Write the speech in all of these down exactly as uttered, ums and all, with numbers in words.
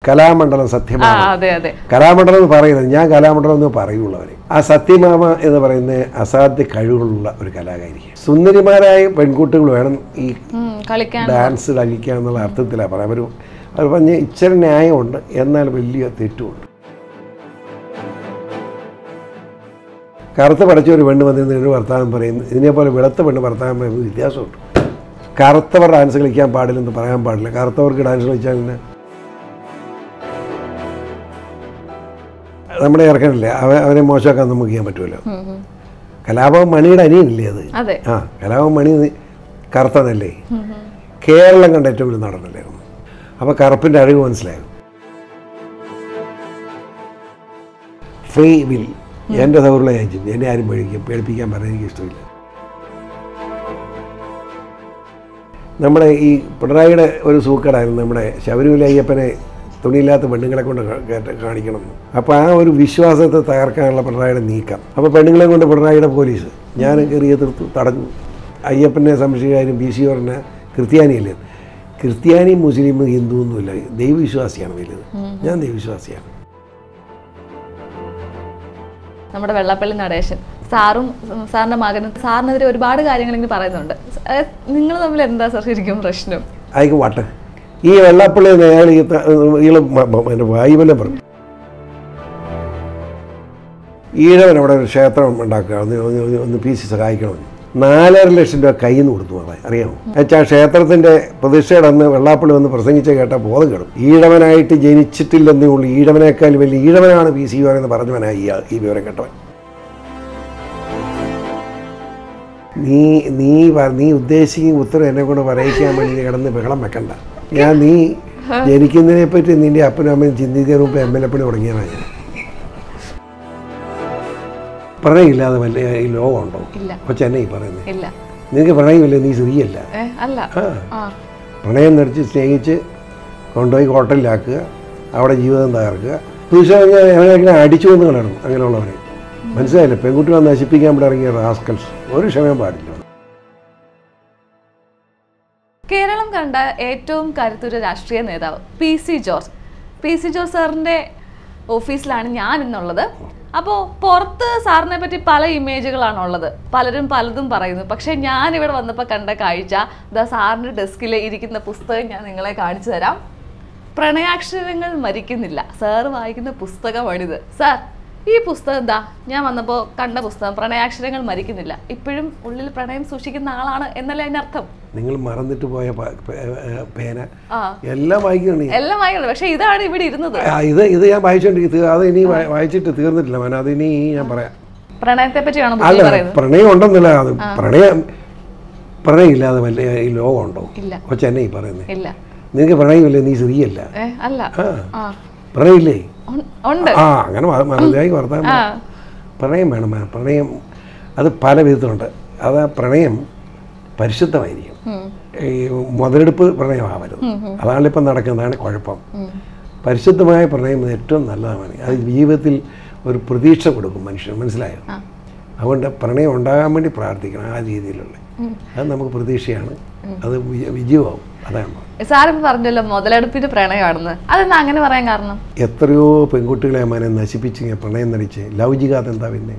കലാമണ്ഡലം സത്യമാമ. കലാമണ്ഡലം എന്ന് പറയുന്നത് ഞാൻ കലാമണ്ഡലം എന്ന് പറയുള്ളവരെ. ആ സത്യമാമ എന്ന് പറയുന്ന അസാധ്യ കഴിവുള്ള ഒരു കലാകാരിയാണ്. സുന്ദരിമാരായ പെൺകുട്ടികൾ വേണം ഈ ഡാൻസ് കളിക്കുക എന്നുള്ള അർത്ഥത്തിലാണ് പറയാം. അവർ അവർ പറഞ്ഞ ഇച്ചിരി ന്യായമുണ്ട്, എന്നാൽ വലിയ തെറ്റുമുണ്ട്. കറുത്ത പഠിച്ച ഒരു പെണ്ണ് വന്നിരുന്നൊരു വർത്തമാനം പറയുന്നു, ഇതിനെപ്പോലെ വെളുത്ത പെണ്ണ് വർത്തമാനം പറയുന്നത് വ്യത്യാസമുണ്ട്. കറുത്തവർ ഡാൻസ് കളിക്കാൻ പാടില്ലെന്ന് പറയാൻ പാടില്ല. കറുത്തവർക്ക് ഡാൻസ് കളിച്ചാൽ തന്നെ നമ്മുടെ ഇറക്കണില്ലേ, അവ അവരെ മോശമാക്കാൻ നമുക്ക് ചെയ്യാൻ പറ്റുമല്ലോ. കലാഭവൻ മണിയുടെ അനിയനില്ലേ അത്? ആ, കലാഭവൻ മണി കറുത്തതല്ലേ, കേരളം കണ്ട ഏറ്റവും വലിയ നടനല്ലേ. അപ്പോൾ കറുപ്പിൻ്റെ അഴിവ് മനസ്സിലാകും. ഫ്രീ വിൽ, എൻ്റെ സൗഹൃദ രാജ്യം, എന്നെ ആരും പേടിക്കും പേടിപ്പിക്കാൻ പറയാൻ എനിക്ക് ഇഷ്ടമില്ല. നമ്മുടെ ഈ പിണറായിയുടെ ഒരു സൂക്കേടായിരുന്നു നമ്മുടെ ശബരിമല അയ്യപ്പനെ തുണിയില്ലാത്ത പെണ്ണുങ്ങളെ കൊണ്ട് കാണിക്കണം. അപ്പോൾ ആ ഒരു വിശ്വാസത്തെ തകർക്കാനുള്ള പിണറായിയുടെ നീക്കം. അപ്പോൾ പെണ്ണുങ്ങളെ കൊണ്ട് പിണറായിയുടെ പോലീസ് ഞാൻ കയറിയ തീർത്തു തടഞ്ഞു. അയ്യപ്പനെ സംരക്ഷിക്കാനും ബി സി ഓറിനെ ക്രിസ്ത്യാനിയല്ലേ. ക്രിസ്ത്യാനി മുസ്ലിം ഹിന്ദു ഒന്നുമില്ല, ദൈവവിശ്വാസിയാണ് വലുത്. ഞാൻ ദൈവവിശ്വാസിയാണ്. നമ്മുടെ വെള്ളാപ്പള്ളി നടേശൻ സാറും സാറിൻ്റെ മകനും സാറിനെതിരെ ഒരുപാട് കാര്യങ്ങൾ ഇങ്ങനെ പറയുന്നുണ്ട്. നിങ്ങൾ തമ്മിൽ എന്താ സാർ ശരിക്കും പ്രശ്നം? അയക്ക് വാട്ടെ. ഈ വെള്ളാപ്പള്ളി അയാൾ എൻ്റെ വായുവല്ല പറഞ്ഞു, ഈഴവൻ അവിടെ ഒരു ക്ഷേത്രം ഉണ്ടാക്കുക, ഒന്ന് ഒന്ന് പി സി സഹായിക്കണമെന്ന് നാലര ലക്ഷം രൂപ കയ്യിൽ നിന്ന് കൊടുത്തു. പറയാം അറിയാമോ? എന്നുവെച്ചാൽ ക്ഷേത്രത്തിൻ്റെ പ്രതിഷ്ഠയുടെ അന്ന് വെള്ളാപ്പള്ളി വന്ന് പ്രസംഗിച്ച കേട്ടാൽ ബോധം കെടും. ഈഴവനായിട്ട് ജനിച്ചിട്ടില്ലെന്നേ ഉള്ളൂ, ഈഴവനേക്കാൾ വലിയ ഈഴവനാണ് പി സി എന്ന് പറഞ്ഞവനായി ഈ വിവരം കേട്ടവൻ. നീ നീ നീ ഉദ്ദേശിക്കുന്ന ഉത്തരം എന്നെ കൊണ്ട് പറയിക്കാൻ വേണ്ടി കിടന്ന് ബഹളം വെക്കണ്ട. ഞാൻ നീ ജനിക്കുന്നതിനെ പറ്റി നിന്റെ അപ്പനും അമ്മയും ചിന്തിക്കുന്നതിന് മുമ്പ് എം എൽ എ പണി തുടങ്ങിയതാണ് ഞാൻ. പ്രണയമില്ലാതെ വല്ല ഈ ലോകമുണ്ടോ? കൊച്ചു എന്നെ ഈ പറയുന്നത്. നിനക്ക് പ്രണയമില്ല, നീ സ്ത്രീയല്ല. ആ, പ്രണയം നടിച്ച് സ്നേഹിച്ച് കൊണ്ടുപോയി ഹോട്ടലിലാക്കുക, അവിടെ ജീവിതം തകർക്കുക. തീർച്ചയായും അടിച്ചു വന്ന് കളയണം അങ്ങനെയുള്ളവരെ. മനസ്സിലായില്ലേ? പെൺകുട്ടികളെ നശിപ്പിക്കാൻ ഇവിടെ ഇറങ്ങിയ റാസ്കൽസ് ഒരു ക്ഷമയും പാടില്ല. കേരളം കണ്ട ഏറ്റവും കരുത്തുറ്റ രാഷ്ട്രീയ നേതാവ് P C George. P C George സാറിൻ്റെ ഓഫീസിലാണ് ഞാൻ ഇന്നുള്ളത്. അപ്പോൾ പുറത്ത് സാറിനെ പറ്റി പല ഇമേജുകളാണുള്ളത്, പലരും പലതും പറയുന്നു. പക്ഷേ ഞാനിവിടെ വന്നപ്പോൾ കണ്ട കാഴ്ച ദാ സാറിൻ്റെ ഡെസ്കിൽ ഇരിക്കുന്ന പുസ്തകം ഞാൻ നിങ്ങളെ കാണിച്ചു തരാം. പ്രണയാക്ഷരങ്ങൾ മരിക്കുന്നില്ല, സാറ് വായിക്കുന്ന പുസ്തകമാണിത്. സാർ, ഈ പുസ്തകം എന്താ ഞാൻ വന്നപ്പോൾ കണ്ട പുസ്തകം പ്രണയാക്ഷരങ്ങൾ മരിക്കുന്നില്ല. ഇപ്പോഴും ഉള്ളിൽ പ്രണയം സൂക്ഷിക്കുന്ന ആളാണ് എന്നല്ലേ അതിൻ്റെ അർത്ഥം? നിങ്ങൾ മറന്നിട്ട് പോയ പേന എല്ലാം വായിക്കണം, എല്ലാം വായിക്കണം. പക്ഷെ ഇതാണ് ഇവിടെ ഇരുന്നത്. ഇത് ഇത് ഞാൻ വായിച്ചോണ്ടിരിക്കുന്നത്, അത് ഇനി വായിച്ചിട്ട് തീർന്നിട്ടില്ല മോനെ. അത് ഇനി ഞാൻ പറയാം. പ്രണയത്തെ പറ്റിയാണോ? പ്രണയം ഉണ്ടെന്നില്ല, അത് പ്രണയം പ്രണയമില്ലാതെ വല്ല ഈ ലോകം ഉണ്ടോ? കൊച്ചു എന്നെ ഈ പറയുന്നത്. നിനക്ക് പ്രണയമില്ലേ, നീ സ്ത്രീയല്ല. പ്രണയമില്ലേ? ആ, അങ്ങനെ മനസ്സിലാക്കി വർത്താൻ. പ്രണയം വേണം. പ്രണയം അത് പല വിധത്തിലുണ്ട്. അത് പ്രണയം പരിശുദ്ധമായിരിക്കും. ഈ മുതലെടുപ്പ് പ്രണയമാവരുത്. അതാണ് ഇപ്പം നടക്കുന്നതാണ് കുഴപ്പം. പരിശുദ്ധമായ പ്രണയം ഏറ്റവും നല്ലതാണ്. അത് ജീവിതത്തിൽ ഒരു പ്രതീക്ഷ കൊടുക്കും മനുഷ്യന്. മനസ്സിലായോ? അതുകൊണ്ട് പ്രണയം ഉണ്ടാകാൻ വേണ്ടി പ്രാർത്ഥിക്കണം. ആ രീതിയിലുള്ള അത് നമുക്ക് പ്രതീക്ഷയാണ്, അത് വിജയമാവും. അതാണ് സാറിപ്പോൾ പറഞ്ഞല്ലോ മുതലെടുപ്പിന്റെ പ്രണയമാണെന്ന്. അതെന്താ അങ്ങനെ പറയാൻ കാരണം? എത്രയോ പെൺകുട്ടികളെ മനെ നശിപ്പിച്ച് പ്രണയം നടിച്ച് ലവ് ജിഹാദ്. എന്താ പിന്നെ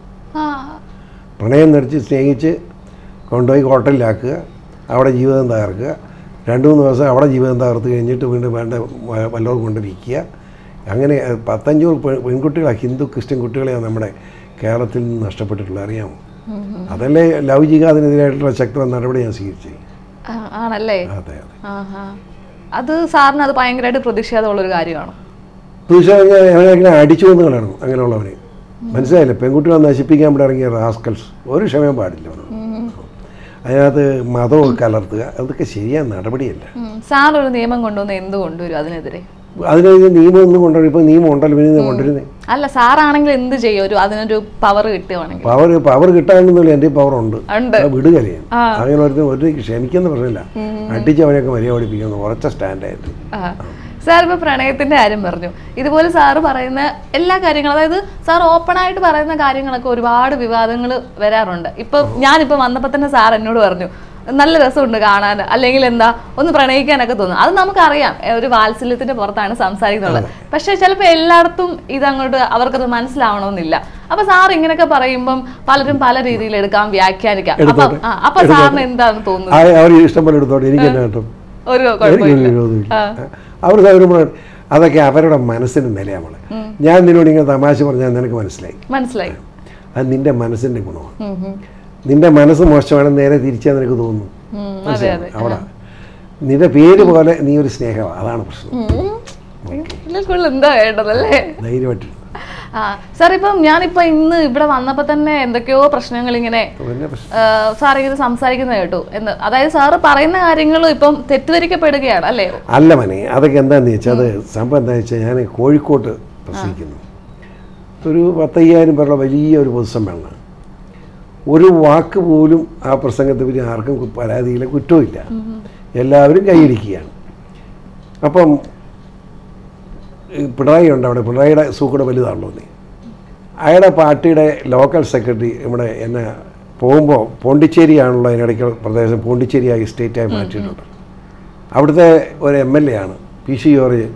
പ്രണയം നടിച്ച് സ്നേഹിച്ച് കൊണ്ടുപോയി ഹോട്ടലിലാക്കുക, അവിടെ ജീവിതം തകർക്കുക. രണ്ട് മൂന്ന് ദിവസം അവിടെ ജീവിതം തകർത്ത് കഴിഞ്ഞിട്ട് വീണ്ടും വേണ്ട വല്ലതും കൊണ്ട് വിൽക്കുക. അങ്ങനെ പത്തഞ്ഞൂറ് പെൺകുട്ടികളാണ്, ഹിന്ദു ക്രിസ്ത്യൻ കുട്ടികളെയാണ് നമ്മുടെ കേരളത്തിൽ നിന്ന് നഷ്ടപ്പെട്ടിട്ടുള്ളത്. അറിയാമോ? അതല്ലേ ലവ് ജിഹാദിനെതിരായിട്ടുള്ള ശക്തമായ നടപടി ഞാൻ സ്വീകരിച്ചത്. ആണല്ലേ? അതെ അതെ. അത് സാറിന് അത് ഭയങ്കരമായിട്ട് പ്രതിഷേധമുള്ളൊരു കാര്യമാണ്. പ്രതിഷേധം അടിച്ചു വന്ന് കളയണം അങ്ങനെയുള്ളവരെ. മനസ്സിലായില്ലേ? പെൺകുട്ടികളെ നശിപ്പിക്കാൻ ഇവിടെ ഇറങ്ങിയ റാസ്കൽസ് ഒരു ക്ഷമയും പാടില്ല. അതിനകത്ത് മതവും കലർത്തുക, അതൊക്കെ ശരിയായ നടപടിയല്ല. സാർ ഒരു നിയമം കൊണ്ടുവന്ന് എന്ത് കൊണ്ടുവരും അതിനെതിരെ? അതിന് നിയമം ഒന്നും കൊണ്ടുവരും. ഇപ്പൊ നിയമം ഉണ്ടല്ലോ, പിന്നെ കൊണ്ടുവരുന്നേ. അല്ല, സാറാണെങ്കിൽ എന്ത് ചെയ്യും ഒരു അതിനൊരു പവർ കിട്ടുവാണെങ്കിൽ? പവർ പവർ കിട്ടാനൊന്നുമില്ല, എൻ്റെ പവർ ഉണ്ട്. വിടുകലേ അങ്ങനെ ഒരു ഒരു ക്ഷമിക്കുന്ന പ്രശ്നമില്ല. അടിച്ച് അവനെയൊക്കെ മര്യാദ പഠിപ്പിക്കുന്നു ഉറച്ച സ്റ്റാൻഡായിട്ട്. സാർ ഇപ്പോൾ പ്രണയത്തിന്റെ കാര്യം പറഞ്ഞു. ഇതുപോലെ സാറ് പറയുന്ന എല്ലാ കാര്യങ്ങളും, അതായത് സാർ ഓപ്പൺ ആയിട്ട് പറയുന്ന കാര്യങ്ങളൊക്കെ ഒരുപാട് വിവാദങ്ങൾ വരാറുണ്ട്. ഇപ്പൊ ഞാനിപ്പോ വന്നപ്പോൾ തന്നെ സാർ എന്നോട് പറഞ്ഞു, നല്ല രസമുണ്ട് കാണാൻ, അല്ലെങ്കിൽ എന്താ ഒന്ന് പ്രണയിക്കാനൊക്കെ തോന്നും. അത് നമുക്കറിയാം, ഒരു വാത്സല്യത്തിന്റെ പുറത്താണ് സംസാരിക്കുന്നുള്ളത്. പക്ഷെ ചിലപ്പോൾ എല്ലായിടത്തും ഇതങ്ങോട്ട് അവർക്കത് മനസ്സിലാവണമെന്നില്ല. അപ്പൊ സാർ ഇങ്ങനെയൊക്കെ പറയുമ്പം പലരും പല രീതിയിൽ എടുക്കാം, വ്യാഖ്യാനിക്കാം. അപ്പൊ അപ്പൊ സാറിന് എന്താണ് തോന്നുന്നത്? ഇഷ്ടംപോലെ എടുത്തോട്ടെ, എനിക്ക് ഒരു കുഴപ്പമില്ല. അവർ സൗകര്യം അതൊക്കെ അവരുടെ മനസ്സിന് നിലയാ. നമ്മളെ ഞാൻ നിന്നോട് ഇങ്ങനെ തമാശ പറഞ്ഞാൽ നിനക്ക് മനസ്സിലായി മനസ്സിലായി അത് നിന്റെ മനസ്സിന്റെ ഗുണമാണ്. നിന്റെ മനസ്സ് മോശമാണെന്ന് നേരെ തിരിച്ചാൽ നിനക്ക് തോന്നുന്നു. അവിടെ നിന്റെ പേര് പോലെ നീ ഒരു സ്നേഹമാണ്, അതാണ് പ്രശ്നം. എന്താ വേണ്ടതല്ലേ ധൈര്യമായിട്ട്. ആ സാർ, ഇപ്പം ഞാനിപ്പോ ഇന്ന് ഇവിടെ വന്നപ്പോ തന്നെ എന്തൊക്കെയോ പ്രശ്നങ്ങൾ ഇങ്ങനെ സാർ ഇത് സംസാരിക്കുന്നത് കേട്ടു. എന്ന് അതായത് സാറ് പറയുന്ന കാര്യങ്ങളും ഇപ്പം തെറ്റിദ്ധരിക്കപ്പെടുകയാണ് അല്ലേ? അല്ല മനെ, അതൊക്കെ എന്താന്ന് വെച്ചാൽ അത് സംഭവം എന്താ വെച്ചാൽ ഞാൻ കോഴിക്കോട്ട് പ്രസംഗിക്കുന്നു. ഒരു പത്തയ്യായിരം പേരുടെ വലിയ ഒരു പൊതുസമ്മേളനം. ഒരു വാക്ക് പോലും ആ പ്രസംഗത്തെ പറ്റി ആർക്കും പരാതിയില്ല, കുറ്റവുമില്ല, എല്ലാവരും കൈയടിക്കുകയാണ്. അപ്പം പിണറായി ഉണ്ട് അവിടെ, പിണറായിയുടെ സൂക്കൂടെ വലുതാണല്ലോ നീ. അയാളുടെ പാർട്ടിയുടെ ലോക്കൽ സെക്രട്ടറി ഇവിടെ എന്നെ പോകുമ്പോൾ പോണ്ടിച്ചേരിയാണല്ലോ അതിനിടയ്ക്ക് പ്രദേശം, പോണ്ടിച്ചേരിയായി സ്റ്റേറ്റായി മാറ്റിയിട്ടുണ്ട്. അവിടുത്തെ ഒരു എം എൽ എ ആണ് പി സി ജോർജ്.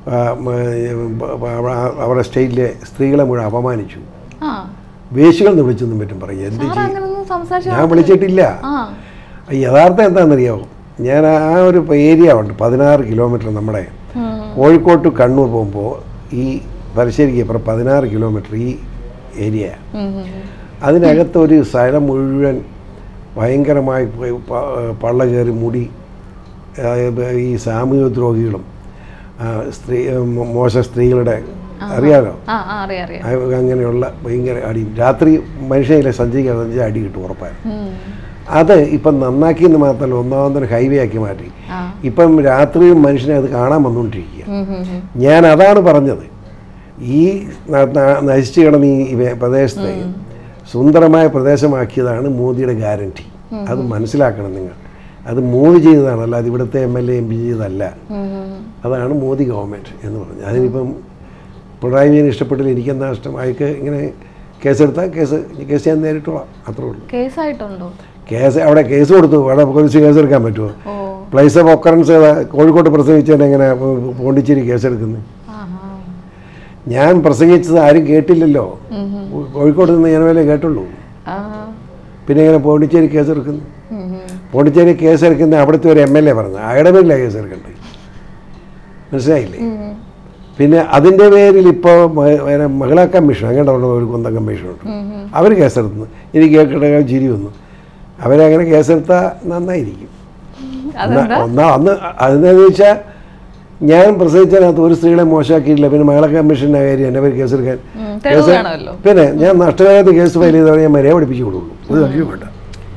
അവരുടെ സ്റ്റേറ്റിലെ സ്ത്രീകളെ മുഴുവൻ അപമാനിച്ചു, വേശികൾ എന്ന് വിളിച്ചൊന്നും പറ്റും പറയും. എന്ത് ചെയ്യും? ഞാൻ വിളിച്ചിട്ടില്ല. യഥാർത്ഥം എന്താണെന്നറിയാമോ, ഞാൻ ആ ഒരു ഏരിയ ഉണ്ട് പതിനാറ് കിലോമീറ്റർ നമ്മുടെ കോഴിക്കോട്ട് കണ്ണൂർ പോകുമ്പോൾ ഈ തലശ്ശേരിക്ക് ഇപ്പുറം പതിനാറ് കിലോമീറ്റർ ഈ ഏരിയ. അതിനകത്തൊരു സ്ഥലം മുഴുവൻ ഭയങ്കരമായി പള്ള കയറി മുടി, ഈ സാമൂഹ്യ ദ്രോഹികളും സ്ത്രീ മോശ സ്ത്രീകളുടെ അറിയാലോ, അങ്ങനെയുള്ള ഭയങ്കര അടിയും. രാത്രി മനുഷ്യനെ സഞ്ചരിക്കാൻ സഞ്ചരിച്ച് അടി കിട്ടും ഉറപ്പായി. അത് ഇപ്പം നന്നാക്കിയെന്ന് മാത്രമല്ല, ഒന്നാമതൊരു ഹൈവേ ആക്കി മാറ്റി. ഇപ്പം രാത്രിയും മനുഷ്യനെ അത് കാണാൻ വന്നുകൊണ്ടിരിക്കുക. ഞാൻ അതാണ് പറഞ്ഞത്, ഈ നശിച്ചു കിടന്ന ഈ പ്രദേശത്തെ സുന്ദരമായ പ്രദേശമാക്കിയതാണ് മോദിയുടെ ഗ്യാരണ്ടി. അത് മനസ്സിലാക്കണം നിങ്ങൾ. അത് മോദി ചെയ്തതാണ്, അല്ല അത് ഇവിടുത്തെ M L A M P ചെയ്തതല്ല. അതാണ് മോദി ഗവൺമെൻറ് എന്ന് പറഞ്ഞത്. അതിനിപ്പം പിണറായി വിജയൻ ഇഷ്ടപ്പെട്ടില്ല, എനിക്കെന്താ ഇഷ്ടം? അയക്ക് ഇങ്ങനെ കേസെടുത്താൽ കേസ് കേസ് ഞാൻ നേരിട്ടോളാം, അത്രേ ഉള്ളൂ. കേസായിട്ടുണ്ടോ? കേസ് അവിടെ കേസ് കൊടുത്തു. അവിടെ പോലീസ് കേസെടുക്കാൻ പറ്റുമോ? പ്ലേസ് ഓഫ് ഒക്കറൻസ് കോഴിക്കോട്ട് പ്രസംഗിച്ചതിന് എങ്ങനെ പോണ്ടിച്ചേരി കേസെടുക്കുന്നത്? ഞാൻ പ്രസംഗിച്ചത് ആരും കേട്ടില്ലല്ലോ, കോഴിക്കോട്ട് നിന്ന് ഞാൻ വല്ല കേട്ടുള്ളൂ. പിന്നെ എങ്ങനെ പോണ്ടിച്ചേരി കേസെടുക്കുന്നു? പോണ്ടിച്ചേരി കേസെടുക്കുന്ന അവിടുത്തെ ഒരു എം എൽ എ പറഞ്ഞു, അയാളുടെ പേരിലാണ് കേസെടുക്കേണ്ടത്. മനസ്സിലായില്ലേ? പിന്നെ അതിൻ്റെ പേരിൽ ഇപ്പോൾ മഹിളാ കമ്മീഷൻ അങ്ങനെ ഒരു കുന്തം കമ്മീഷനുണ്ട്, അവർ കേസെടുത്തുന്നു. എനിക്ക് കേൾക്കട്ടെ ചിരി വന്നു. അവരങ്ങനെ കേസെടുത്താൽ നന്നായിരിക്കും. ഒന്നാ അന്ന് അതെന്താണെന്ന് വെച്ചാൽ ഞാൻ പ്രസവിച്ചതിനകത്ത് ഒരു സ്ത്രീകളെ മോശമാക്കിയിട്ടില്ല. പിന്നെ മഹിളാ കമ്മീഷൻ്റെ കാര്യം എൻ്റെ പേര് കേസെടുക്കാൻ കേസ്, പിന്നെ ഞാൻ നഷ്ടകാലത്ത് കേസ് ഫയൽ ചെയ്തവരെ ഞാൻ മര്യാദ പഠിപ്പിച്ചു കൊടുക്കുള്ളൂ. ഒരു കാര്യം വേണ്ട.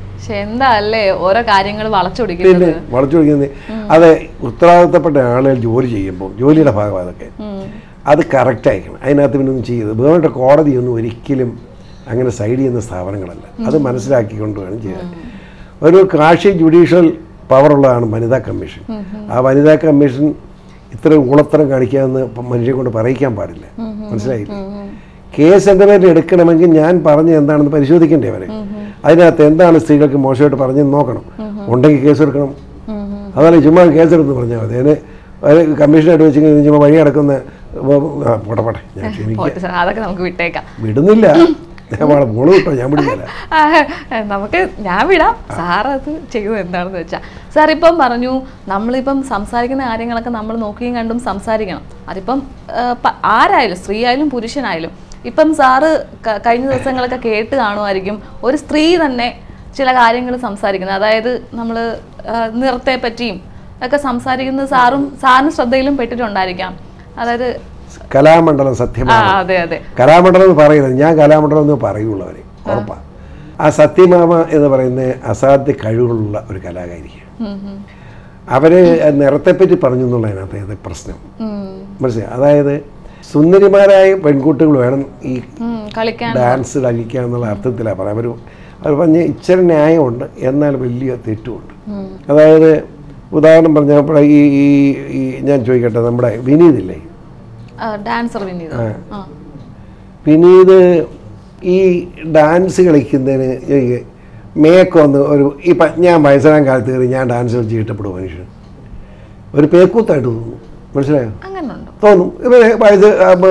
പിന്നെ വളച്ചൊടിക്കുന്നത് അത് ഉത്തരവാദിത്തപ്പെട്ട ആളുകൾ ജോലി ചെയ്യുമ്പോൾ ജോലിയുടെ ഭാഗം അതൊക്കെ അത് കറക്റ്റ് ആയിരിക്കണം. അതിനകത്ത് പിന്നെ ഒന്നും ചെയ്തത് ബഹുമാനപ്പെട്ട കോടതിയൊന്നും ഒരിക്കലും അങ്ങനെ സൈഡ് ചെയ്യുന്ന സ്ഥാപനങ്ങളല്ല. അത് മനസ്സിലാക്കിക്കൊണ്ട് വേണം ചെയ്യാൻ. ഒരു കാർഷി ജുഡീഷ്യൽ പവറുള്ളതാണ് വനിതാ കമ്മീഷൻ. ആ വനിതാ കമ്മീഷൻ ഇത്ര ഊളത്തരം കാണിക്കാമെന്ന് മനുഷ്യരെ കൊണ്ട് പറയിക്കാൻ പാടില്ല. മനസ്സിലായില്ലേ? കേസ് എൻ്റെ പേരിൽ എടുക്കണമെങ്കിൽ ഞാൻ പറഞ്ഞത് എന്താണെന്ന് പരിശോധിക്കേണ്ടേ അവരെ. അതിനകത്ത് എന്താണ് സ്ത്രീകൾക്ക് മോശമായിട്ട് പറഞ്ഞെന്ന് നോക്കണം. ഉണ്ടെങ്കിൽ കേസെടുക്കണം. അതല്ല ചുമ്മാ കേസെടുത്ത് പറഞ്ഞാൽ മതി. അതിന് കമ്മീഷനായിട്ട് വെച്ച് ചുമ്മാ വഴി കിടക്കുന്ന പോട്ടെ പോട്ടെ ഞാൻ ക്ഷമിക്കാം, വിടുന്നില്ല. മോള് കിട്ടോ, ഞാൻ വിടുന്നില്ല. നമുക്ക് ഞാൻ വിടാം. സാർ അത് ചെയ്യുന്നത് എന്താണെന്ന് വെച്ചാൽ, സാർ ഇപ്പം പറഞ്ഞു നമ്മളിപ്പം സംസാരിക്കുന്ന കാര്യങ്ങളൊക്കെ നമ്മൾ നോക്കിയും കണ്ടും സംസാരിക്കണം. അതിപ്പം ആരായാലും, സ്ത്രീ ആയാലും പുരുഷനായാലും. ഇപ്പം സാറ് കഴിഞ്ഞ ദിവസങ്ങളൊക്കെ കേട്ട് കാണുമായിരിക്കും, ഒരു സ്ത്രീ തന്നെ ചില കാര്യങ്ങൾ സംസാരിക്കുന്നത്. അതായത് നമ്മൾ നിറത്തെ പറ്റിയും ഒക്കെ സംസാരിക്കുന്നത് സാറും സാറിന് ശ്രദ്ധയിലും പെട്ടിട്ടുണ്ടായിരിക്കാം. അതായത് കലാമണ്ഡലം സത്യഭാമ, അതെ അതെ കലാമണ്ഡലം എന്ന് പറയുന്നത് ഞാൻ കലാമണ്ഡലം എന്ന് പറയുള്ളൂ അവരെ ഉറപ്പാണ്. ആ സത്യഭാമ എന്ന് പറയുന്ന അസാധ്യ കഴിവുള്ള ഒരു കലാകാരിയാണ്. അവര് നിറത്തെപ്പറ്റി പറഞ്ഞു എന്നുള്ളതിനകത്ത് പ്രശ്നം മനസ്സിലായി. അതായത് സുന്ദരിമാരായ പെൺകുട്ടികൾ വേണം ഈ ഡാൻസ് കളിക്കുക എന്നുള്ള അർത്ഥത്തിലാണ് പറയാം. അവർ അവർ പറഞ്ഞ ഇച്ചിരി ന്യായമുണ്ട്, എന്നാൽ വലിയ തെറ്റുമുണ്ട്. അതായത് ഉദാഹരണം പറഞ്ഞപ്പോൾ ഈ ഈ ഞാൻ ചോദിക്കട്ടെ, നമ്മുടെ വിനീതില്ലേ, ഡാൻസർ വിനീത്, വിനീത് ഈ ഡാൻസ് കളിക്കുന്നതിന് മേക്ക് വന്ന് ഒരു ഇപ്പം ഞാൻ വയസ്സാൻ കാലത്ത് കയറി ഞാൻ ഡാൻസ് കളിച്ച് ഇഷ്ടപ്പെടും മനുഷ്യൻ ഒരു പേക്കൂത്തായിട്ട് തോന്നും. മനസ്സിലായോ? തോന്നും. ഇപ്പം വയസ്സ്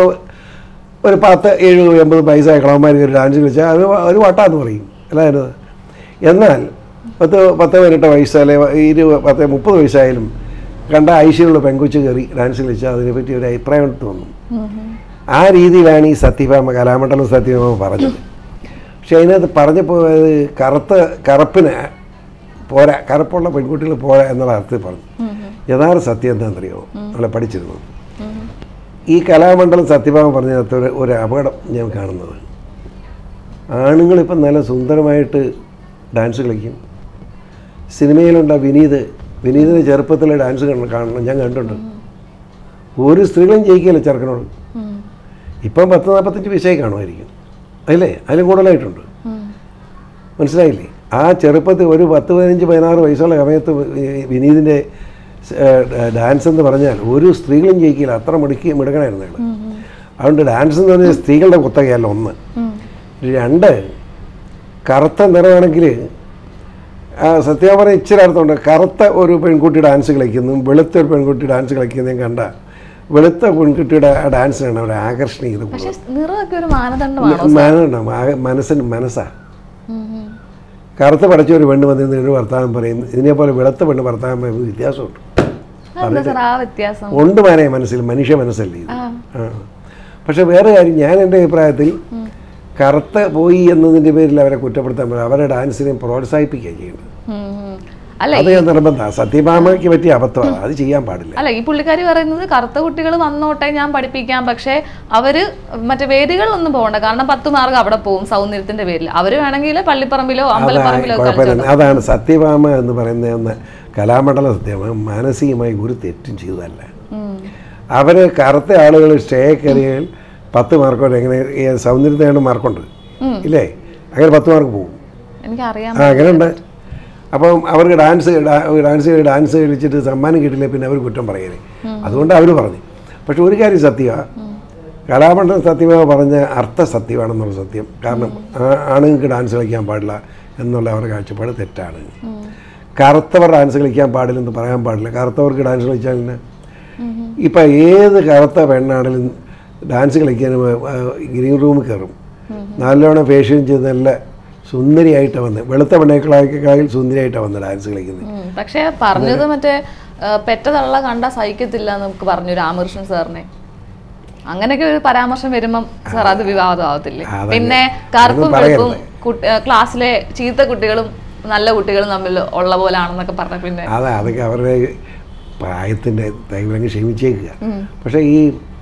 ഒരു പത്ത് എഴുപത് എൺപത് വയസ്സായ കളവന്മാർ കയറി ഡാൻസ് കളിച്ചാൽ അത് ഒരു വട്ടാന്ന് പറയും അല്ലായിരുന്നു. എന്നാൽ പത്ത് പത്ത് പതിനെട്ട് വയസ്സ് അല്ലെ ഇരുപത് പത്ത് മുപ്പത് വയസ്സായാലും കണ്ട ഐശ്വര്യമുള്ള പെങ്കൊച്ച് കയറി ഡാൻസ് കളിച്ചാൽ അതിനെപ്പറ്റി ഒരു അഭിപ്രായം തോന്നും. ആ രീതിയിലാണ് ഈ സത്യഭാമ കലാമണ്ഡലം സത്യഭാമ പറഞ്ഞത്. പക്ഷെ അതിനകത്ത് പറഞ്ഞപ്പോൾ അത് കറുത്ത കറുപ്പിന് പോരാ, കറുപ്പുള്ള പെൺകുട്ടികൾ പോരാ എന്നുള്ള അർത്ഥത്തിൽ പറഞ്ഞു. യഥാർത്ഥ സത്യം എന്താണെന്നറിയോ? നമ്മളെ പഠിച്ചിരുന്നു. ഈ കലാമണ്ഡലം സത്യഭാമ പറഞ്ഞതിനകത്ത് ഒരു ഒരു അപകടം ഞാൻ കാണുന്നത്, ആണുങ്ങളിപ്പം നല്ല സുന്ദരമായിട്ട് ഡാൻസ് കളിക്കും. സിനിമയിലുണ്ട വിനീത് വിനീതിൻ്റെ ചെറുപ്പത്തിലെ ഡാൻസ് കാണണം ഞാൻ കണ്ടിട്ടുണ്ട്. ഒരു സ്ത്രീകളും ജയിക്കില്ല ചെറുക്കനോട്. ഇപ്പം പത്ത് നാൽപ്പത്തഞ്ച് വയസ്സായി കാണുമായിരിക്കും അല്ലേ, അതിലും കൂടുതലായിട്ടുണ്ട്. മനസ്സിലായില്ലേ? ആ ചെറുപ്പത്തിൽ ഒരു പത്ത് പതിനഞ്ച് പതിനാറ് വയസ്സുള്ള സമയത്ത് വിനീതിൻ്റെ ഡാൻസ് എന്ന് പറഞ്ഞാൽ ഒരു സ്ത്രീകളും ജയിക്കില്ല, അത്ര മിടുക്കി മിടുക്കനായിരുന്നു അയാൾ. അതുകൊണ്ട് ഡാൻസ് എന്ന് പറഞ്ഞാൽ സ്ത്രീകളുടെ കുത്തകയല്ല ഒന്ന്. രണ്ട്, കറുത്ത നിറമാണെങ്കിൽ സത്യം പറഞ്ഞാൽ ഇച്ചിരി അർത്ഥമുണ്ട്. കറുത്ത ഒരു പെൺകുട്ടി ഡാൻസ് കളിക്കുന്നു, വെളുത്ത ഒരു പെൺകുട്ടി ഡാൻസ് കളിക്കുന്നതും കണ്ട വെളുത്ത പെൺകുട്ടിയുടെ ആ ഡാൻസിനാണ് അവരെ ആകർഷണം ചെയ്ത് മാനദണ്ഡം മനസ്സിന് മനസ്സാ. കറുത്ത പഠിച്ച ഒരു പെണ്ണ് വന്നിരുന്ന ഒരു വർത്താനം പറയും, ഇതിനെപ്പോലെ വെളുത്ത പെണ്ണ് വർത്താനം പറയുമ്പോൾ വ്യത്യാസമുണ്ട്. ഉണ്ട് മാനേ മനസ്സിൽ, മനുഷ്യ മനസ്സല്ലേ ഇത്. ആ പക്ഷെ വേറെ കാര്യം, ഞാൻ എൻ്റെ അഭിപ്രായത്തിൽ കറുത്ത പോയി എന്നതിൻ്റെ പേരിൽ അവരെ കുറ്റപ്പെടുത്താൻ പറ്റില്ല, അവരുടെ ഡാൻസിനെ പ്രോത്സാഹിപ്പിക്കുക ചെയ്യേണ്ടത്. അത് ഞാൻ നിർബന്ധമാണ്. സത്യഭാമയ്ക്ക് പറ്റിയ അബദ്ധമാണ്, അത് ചെയ്യാൻ പാടില്ല. അല്ല, ഈ പുള്ളിക്കാരി പറയുന്നത് കറുത്ത കുട്ടികൾ വന്നോട്ടെ ഞാൻ പഠിപ്പിക്കാം, പക്ഷെ അവര് മറ്റേ വേദികളൊന്നും പോകണ്ട, കാരണം പത്ത് മാർക്ക് അവിടെ പോകും സൗന്ദര്യത്തിന്റെ പേരിൽ. അവര് വേണമെങ്കിൽ പള്ളിപ്പറമ്പിലോ അമ്പലപ്പറമ്പിലോ. അതാണ് സത്യഭാമ എന്ന് പറയുന്ന ഒന്ന് കലാമണ്ഡല സത്യഭാമ മാനസികമായി ഒരു തെറ്റും ചെയ്തതല്ല. അവര് കറുത്ത ആളുകൾ സ്റ്റേ കയറിയാൽ പത്ത് മാർക്കോട്ട് എങ്ങനെ സൗന്ദര്യത്തിനാണ് മാർക്കുണ്ട് ഇല്ലേ, അങ്ങനെ പത്ത് മാർക്ക് പോകും. എനിക്കറിയാം ആ അങ്ങനെയുണ്ട്. അപ്പം അവർക്ക് ഡാൻസ് ഡാൻസ് ഡാൻസ് കളിച്ചിട്ട് സമ്മാനം കിട്ടില്ല, പിന്നെ അവർ കുറ്റം പറയരുത്. അതുകൊണ്ട് അവർ പറഞ്ഞു. പക്ഷെ ഒരു കാര്യം സത്യമാണ്, കലാമണ്ഡലം സത്യമാണ് പറഞ്ഞ അർത്ഥ സത്യമാണെന്നുള്ള സത്യം. കാരണം ആണുങ്ങൾക്ക് ഡാൻസ് കളിക്കാൻ പാടില്ല എന്നുള്ള അവരുടെ കാഴ്ചപ്പാട് തെറ്റാണ്. കറുത്തവർ ഡാൻസ് കളിക്കാൻ പാടില്ലെന്ന് പറയാൻ പാടില്ല. കറുത്തവർക്ക് ഡാൻസ് കളിച്ചാൽ തന്നെ ഇപ്പം ഏത് കറുത്ത പെണ്ണാണെങ്കിലും ഡാൻസ് കളിക്കാൻ ഗ്രീൻ റൂമിൽ കയറും, നല്ലോണം ഫേഷ്യൽ ചെയ്ത് നല്ല സുന്ദരിയായിട്ടാണ് വന്നത്. വെളുത്ത പെണ്ണേക്കളായി സുന്ദരിയായിട്ടാണ് വന്നത് ഡാൻസ് കളിക്കുന്നത്. പക്ഷേ പറഞ്ഞത് മറ്റേ പെറ്റതള്ള കണ്ട സഹിക്കത്തില്ല നമുക്ക് പറഞ്ഞു രാമകൃഷ്ണൻ സാറിനെ. അങ്ങനെയൊക്കെ ഒരു പരാമർശം വരുമ്പം സാർ അത് വിവാദമാവത്തില്ലേ? പിന്നെ കറുപ്പും വെളുപ്പും ക്ലാസ്സിലെ ചീത്ത കുട്ടികളും നല്ല കുട്ടികളും തമ്മിൽ ഉള്ള പോലാണെന്നൊക്കെ പറഞ്ഞ പിന്നെ അതെ, അതൊക്കെ അവരുടെ പ്രായത്തിൻ്റെ തൈവലങ്ങ് ക്ഷമിച്ചേക്കുക. പക്ഷേ ഈ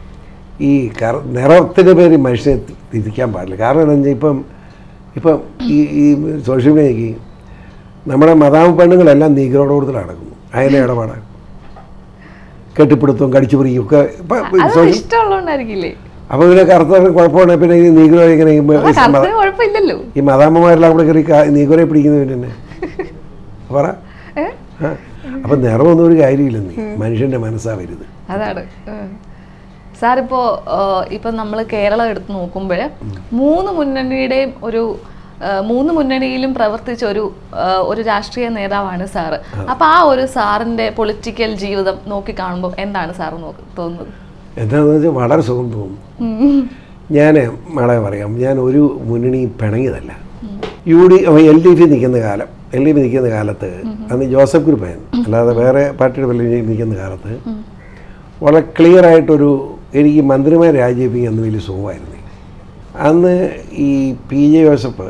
ഈ കറ നിറത്തിൻ്റെ പേര് മനുഷ്യനെ തിരിക്കാൻ പാടില്ല. കാരണം എന്താ വെച്ചാൽ ഇപ്പം ഇപ്പം ഈ ഈ സോഷ്യൽ മീഡിയയ്ക്ക് നമ്മുടെ മതാമ പെണ്ണുങ്ങളെല്ലാം നീഗ്രോട് കൂടുതൽ നടക്കുന്നു. അതിൻ്റെ ഇടപാടാണ് കെട്ടിപ്പിടുത്തവും കടിച്ചു പിടിക്കും ഒക്കെ. ഇഷ്ടമുള്ളതുകൊണ്ടായിരിക്കില്ലേ? അപ്പോൾ പിന്നെ കറുത്ത കുഴപ്പമാണ്. പിന്നെ ഈ നീഗ്രോ ഇങ്ങനെ കുഴപ്പമില്ലല്ലോ, ഈ മതാമ്മമാരെല്ലാം കൂടെ കയറി നീഗ്രോയെ പിടിക്കുന്നതിന് തന്നെ പറ. അപ്പം നിറമൊന്നും ഒരു കാര്യമില്ലെന്ന്, മനുഷ്യൻ്റെ മനസ്സാ വരുത്. അതാണ് സാർ. ഇപ്പോൾ ഇപ്പം നമ്മൾ കേരളം എടുത്ത് നോക്കുമ്പോൾ മൂന്ന് മുന്നണിയുടെയും ഒരു മൂന്ന് മുന്നണിയിലും പ്രവർത്തിച്ച ഒരു ഒരു രാഷ്ട്രീയ നേതാവാണ് സാറ്. അപ്പം ആ ഒരു സാറിൻ്റെ പൊളിറ്റിക്കൽ ജീവിതം നോക്കി കാണുമ്പോൾ എന്താണ് സാറ് നോക്കി തോന്നുന്നത്? എന്താണെന്ന് വെച്ചാൽ വളരെ സുഖം തോന്നും. ഞാൻ മകളെ പറയാം, ഞാൻ ഒരു മുന്നണി പിണങ്ങിയതല്ല. U D L D F നിൽക്കുന്ന കാലം എൽ ഡി എഫ് നിൽക്കുന്ന കാലത്ത് അന്ന് ജോസഫ് ഗ്രൂപ്പായിരുന്നു, അല്ലാതെ വേറെ പാർട്ടിയുടെ പള്ളി നിൽക്കുന്ന കാലത്ത് വളരെ ക്ലിയറായിട്ടൊരു എനിക്ക് മന്ത്രിമാരെ രാജിവെപ്പിക്കുക എന്ന് വലിയ സുഖമായിരുന്നു. അന്ന് ഈ പി ജെ ജോസഫ്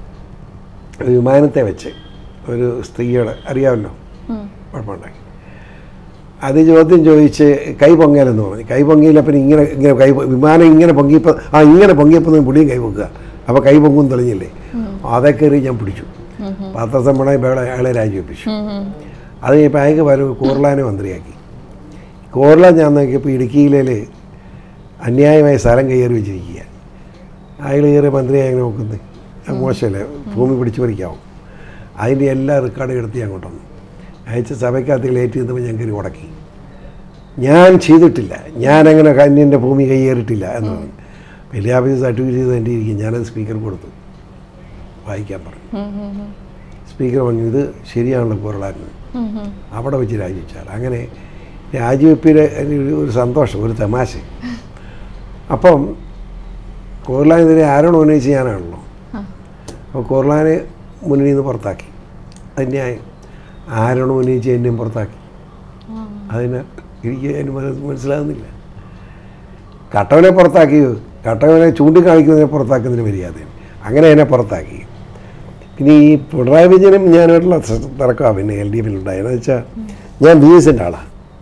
വിമാനത്തെ വെച്ച് ഒരു സ്ത്രീയോട് അറിയാമല്ലോ കുഴപ്പമുണ്ടാക്കി, അത് ചോദ്യം ചോദിച്ച് കൈ പൊങ്ങിയാലെന്ന് പറഞ്ഞു. കൈ പൊങ്ങിയില്ലപ്പം ഇങ്ങനെ ഇങ്ങനെ കൈ വിമാനം ഇങ്ങനെ പൊങ്ങിയപ്പോൾ ആ ഇങ്ങനെ പൊങ്ങിയപ്പോൾ പുള്ളിയും കൈ പൊക്കുക, അപ്പോൾ കൈ പൊങ്ങും തെളിഞ്ഞില്ലേ. അതൊക്കെ കയറി ഞാൻ പിടിച്ചു, പത്രസമ്മേളനം ഇപ്പോൾ അയാളെ രാജിവെപ്പിച്ചു. അത് കഴിഞ്ഞപ്പോൾ അയാൾക്ക് വരും കോർലാനെ മന്ത്രിയാക്കി. കോർല ഞാൻ നോക്കിയപ്പോൾ ഇടുക്കിയിലെ അന്യായമായ സ്ഥലം കയ്യേറി വെച്ചിരിക്കുക. അയാൾ കയറി മന്ത്രിയായി അങ്ങനെ നോക്കുന്നത് മോശമല്ലേ, ഭൂമി പിടിച്ചു പറിക്കാവും. അതിൻ്റെ എല്ലാ റെക്കോർഡും എടുത്ത് ഞാൻ കൊണ്ടുവന്നു അയച്ച സഭയ്ക്കകത്ത് ലേറ്റ് ചെയ്തപ്പോൾ ഞാൻ കയറി ഉടക്കി. ഞാൻ ചെയ്തിട്ടില്ല, ഞാനങ്ങനെ അന്യൻ്റെ ഭൂമി കയ്യേറിയിട്ടില്ല എന്ന് പറഞ്ഞു. വലിയ ഓഫീസ് സർട്ടിഫിക്കറ്റ് ചെയ്ത് എൻ്റെ ഇരിക്കും. ഞാനത് സ്പീക്കർ കൊടുത്തു, വായിക്കാൻ പറഞ്ഞു. സ്പീക്കർ പറഞ്ഞു ഇത് ശരിയാണല്ലോ കോർലാന്ന്, അവിടെ വെച്ച് രാജിവെച്ചാൽ. അങ്ങനെ രാജിവെപ്പിലെ ഒരു സന്തോഷം, ഒരു തമാശ. അപ്പം കോർലാനെതിരെ ആരോട് ഉന്നയിച്ച് ഞാനാണല്ലോ. അപ്പോൾ കോർലാനെ മുന്നണിയിൽ നിന്ന് പുറത്താക്കി. അതിൻ്റെ ആരോട് ഉന്നയിച്ച് എന്നെയും പുറത്താക്കി. അതിന് എനിക്ക് അതിന് മനസ്സിലാകുന്നില്ല. കട്ടവനെ പുറത്താക്കി, കട്ടവനെ ചൂണ്ടിക്കാണിക്കുന്നതിനെ പുറത്താക്കുന്നതിന് മര്യാദയാണ്. അങ്ങനെ എന്നെ പുറത്താക്കി. പിന്നെ ഈ പിണറായി വിജയനും ഞാനായിട്ടുള്ള തർക്കമാണ് പിന്നെ എൽ ഡി എഫിലുണ്ടായെന്ന് വെച്ചാൽ ഞാൻ ബി എസിൻ്റെ ആളാണ്.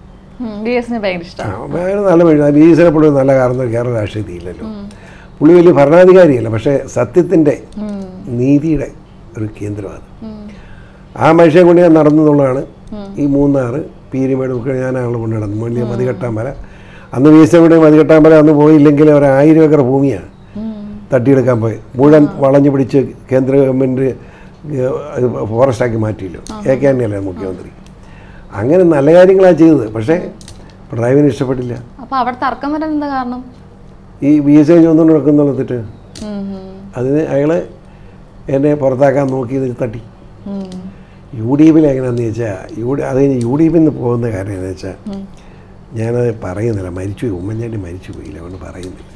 നല്ല ബി എസിനെ പുള്ളി നല്ല കാരണം കേരള രാഷ്ട്രീയത്തിൽ ഇല്ലല്ലോ. പുള്ളി വലിയ ഭരണാധികാരിയല്ല, പക്ഷേ സത്യത്തിൻ്റെ നീതിയുടെ ഒരു കേന്ദ്രമാണ്. ആ മനുഷ്യനെ കൊണ്ട് ഞാൻ നടന്നതുകൊണ്ടാണ് ഈ മൂന്നാറ് പീരിമേട് ഒക്കെ ഞാനാണല്ലോ കൊണ്ട് നടന്നു. വലിയ മതികെട്ടാമ്പല, അന്ന് ബി എസിനെ കൊണ്ട് മതികെട്ടാമ്പല അന്ന് പോയില്ലെങ്കിൽ ഒരു ആയിരം ഏക്കർ ഭൂമിയാണ് തട്ടിയെടുക്കാൻ പോയി. മുഴുവൻ വളഞ്ഞു പിടിച്ച് കേന്ദ്ര ഗവൺമെൻറ് ഫോറസ്റ്റാക്കി മാറ്റിയില്ലോ. എ കെ ആന്റണിയല്ലേ മുഖ്യമന്ത്രി. അങ്ങനെ നല്ല കാര്യങ്ങളാണ് ചെയ്തത്. പക്ഷേ പിണറായിന് ഇഷ്ടപ്പെട്ടില്ല. അപ്പോൾ അവിടെ തർക്കം വരാൻ എന്താ കാരണം? ഈ ബി എസ് ഐ ഒന്നും നടക്കുന്നുള്ള തെറ്റ്. അതിന് അയാൾ എന്നെ പുറത്താക്കാൻ നോക്കിയത് തട്ടി. യു ഡി എഫിൽ എങ്ങനെയാണെന്ന് ചോദിച്ചാൽ യു ഡി അത് കഴിഞ്ഞ് യു ഡി എഫിൽ നിന്ന് പോകുന്ന കാര്യം എന്ന് വെച്ചാൽ ഞാനത് പറയുന്നില്ല. മരിച്ചുപോയി, ഉമ്മൻചാണ്ടി മരിച്ചു പോയില്ല, അതുകൊണ്ട് പറയുന്നില്ല.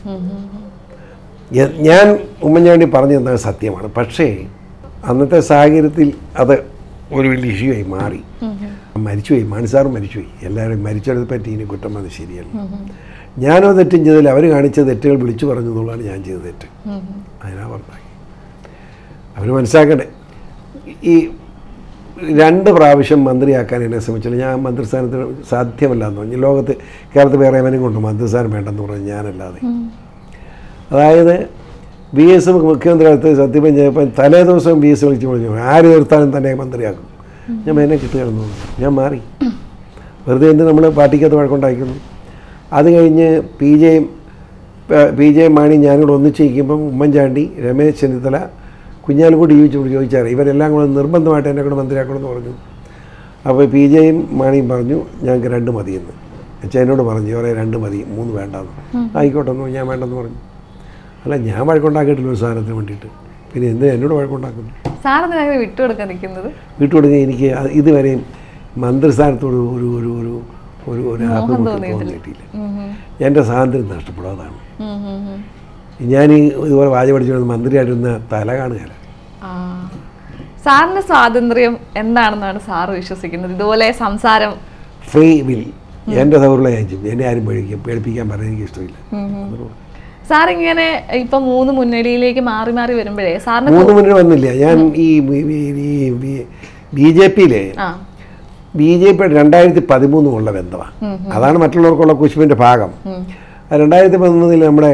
ഞാൻ ഉമ്മൻചാണ്ടി പറഞ്ഞത് സത്യമാണ്. പക്ഷേ അന്നത്തെ സാഹചര്യത്തിൽ അത് ഒരു വലിയ ഇഷ്യൂ ആയി മാറി. മരിച്ചുപോയി, മാണിസാറും മരിച്ചുപോയി. എല്ലാവരും മരിച്ചവരെ പറ്റി ഇനി കുറ്റം വന്നത് ശരിയല്ല. ഞാനോ തെറ്റും ചെയ്തതിൽ അവർ കാണിച്ച തെറ്റുകൾ വിളിച്ചു പറഞ്ഞു എന്നുള്ളതാണ് ഞാൻ ചെയ്ത തെറ്റ്. അതിനാ പുറത്താക്കി. അവർ മനസ്സിലാക്കണ്ടേ. ഈ രണ്ട് പ്രാവശ്യം മന്ത്രിയാക്കാൻ എന്നെ ശ്രമിച്ചില്ല. ഞാൻ മന്ത്രിസ്ഥാനത്തിന് സാധ്യമല്ല എന്ന് പറഞ്ഞു. ലോകത്ത് കേരളത്തിൽ വേറെ അവനും കൊണ്ട് മന്ത്രിസ്ഥാനം വേണ്ടെന്ന് പറഞ്ഞു ഞാനല്ലാതെ. അതായത് ബി എസ് മുഖ്യമന്ത്രി അടുത്ത് സത്യം ചെയ്തപ്പോൾ തലേ ദിവസം ബി എസ് വിളിച്ച് പറഞ്ഞു ആര് നിർത്താനും തന്നെ മന്ത്രിയാക്കും. ഞാൻ എന്നെ കിട്ടുകയാണെന്ന് തോന്നുന്നു. ഞാൻ മാറി. വെറുതെ എന്ത് നമ്മൾ പാർട്ടിക്കകത്ത് വഴക്കുണ്ടായിരിക്കുന്നു. അത് കഴിഞ്ഞ് പി ജെയും പി ജെ മാണി ഞാനിവിടെ ഒന്നിച്ചിരിക്കുമ്പം ഉമ്മൻചാണ്ടി, രമേശ് ചെന്നിത്തല, കുഞ്ഞാലിക്കുട്ടി ചോദിച്ചു ചോദിച്ചാൽ ഇവരെല്ലാം കൂടെ നിർബന്ധമായിട്ട് എന്നെ കൂടെ മന്ത്രിയാക്കണമെന്ന് പറഞ്ഞു. അപ്പോൾ പി ജെയും മാണിയും പറഞ്ഞു ഞങ്ങൾക്ക് രണ്ട് മതിയെന്ന്. വെച്ചാൽ എന്നോട് പറഞ്ഞു ഇവരെ രണ്ട് മതി, മൂന്ന് വേണ്ടെന്ന്. ആയിക്കോട്ടെ എന്ന് ഞാൻ വേണ്ടെന്ന് പറഞ്ഞു. അല്ല ഞാൻ വഴക്കുണ്ടാക്കിയിട്ടില്ല ഒരു സാധനത്തിന് വേണ്ടിയിട്ട്. പിന്നെ എന്തിനാ എന്നോട് വഴക്കുണ്ടാക്കുന്നു? വിട്ടുകൊടുക്കാൻ നിൽക്കുന്നത് വിട്ടുകൊടുക്കുക എനിക്ക് ഇതുവരെയും മന്ത്രിസ്ഥാനത്തോട് ഒരു ഒരു ഒരു ഒരു ഒരു ആത്മബോധം തോന്നിയിട്ടില്ല. എൻ്റെ സ്വാതന്ത്ര്യം നഷ്ടപ്പെടാതാണ്. ഞാൻ ഈ ഇതുപോലെ വാച പഠിച്ചു മന്ത്രിയായിട്ടിരുന്ന തല കാണുകയല്ല. സാറിൻ്റെ സ്വാതന്ത്ര്യം എന്താണെന്നാണ് സാറ് വിശ്വസിക്കുന്നത്? ഇതുപോലെ സംസാരം ഫ്രീ വിൽ. എൻ്റെ സൗഹൃദം ഞാൻ ചെയ്യും. എന്നെ ആരും പേടിക്കും പേടിപ്പിക്കാൻ പറയാൻ എനിക്ക് ഇഷ്ടമില്ല. സാർ ഇങ്ങനെ ഇപ്പൊ മൂന്ന് മുന്നണിയിലേക്ക് മാറി മാറി വരുമ്പോഴേ സാറിന് മൂന്ന് മുന്നണി വന്നില്ല. ഞാൻ ഈ ബി ജെ പിയിലെ ബി ജെ പിയുടെ രണ്ടായിരത്തി പതിമൂന്നുമുള്ള ബന്ധമാണ്. അതാണ് മറ്റുള്ളവർക്കുള്ള കുശുവിൻ്റെ ഭാഗം. രണ്ടായിരത്തി പതിമൂന്നിൽ നമ്മുടെ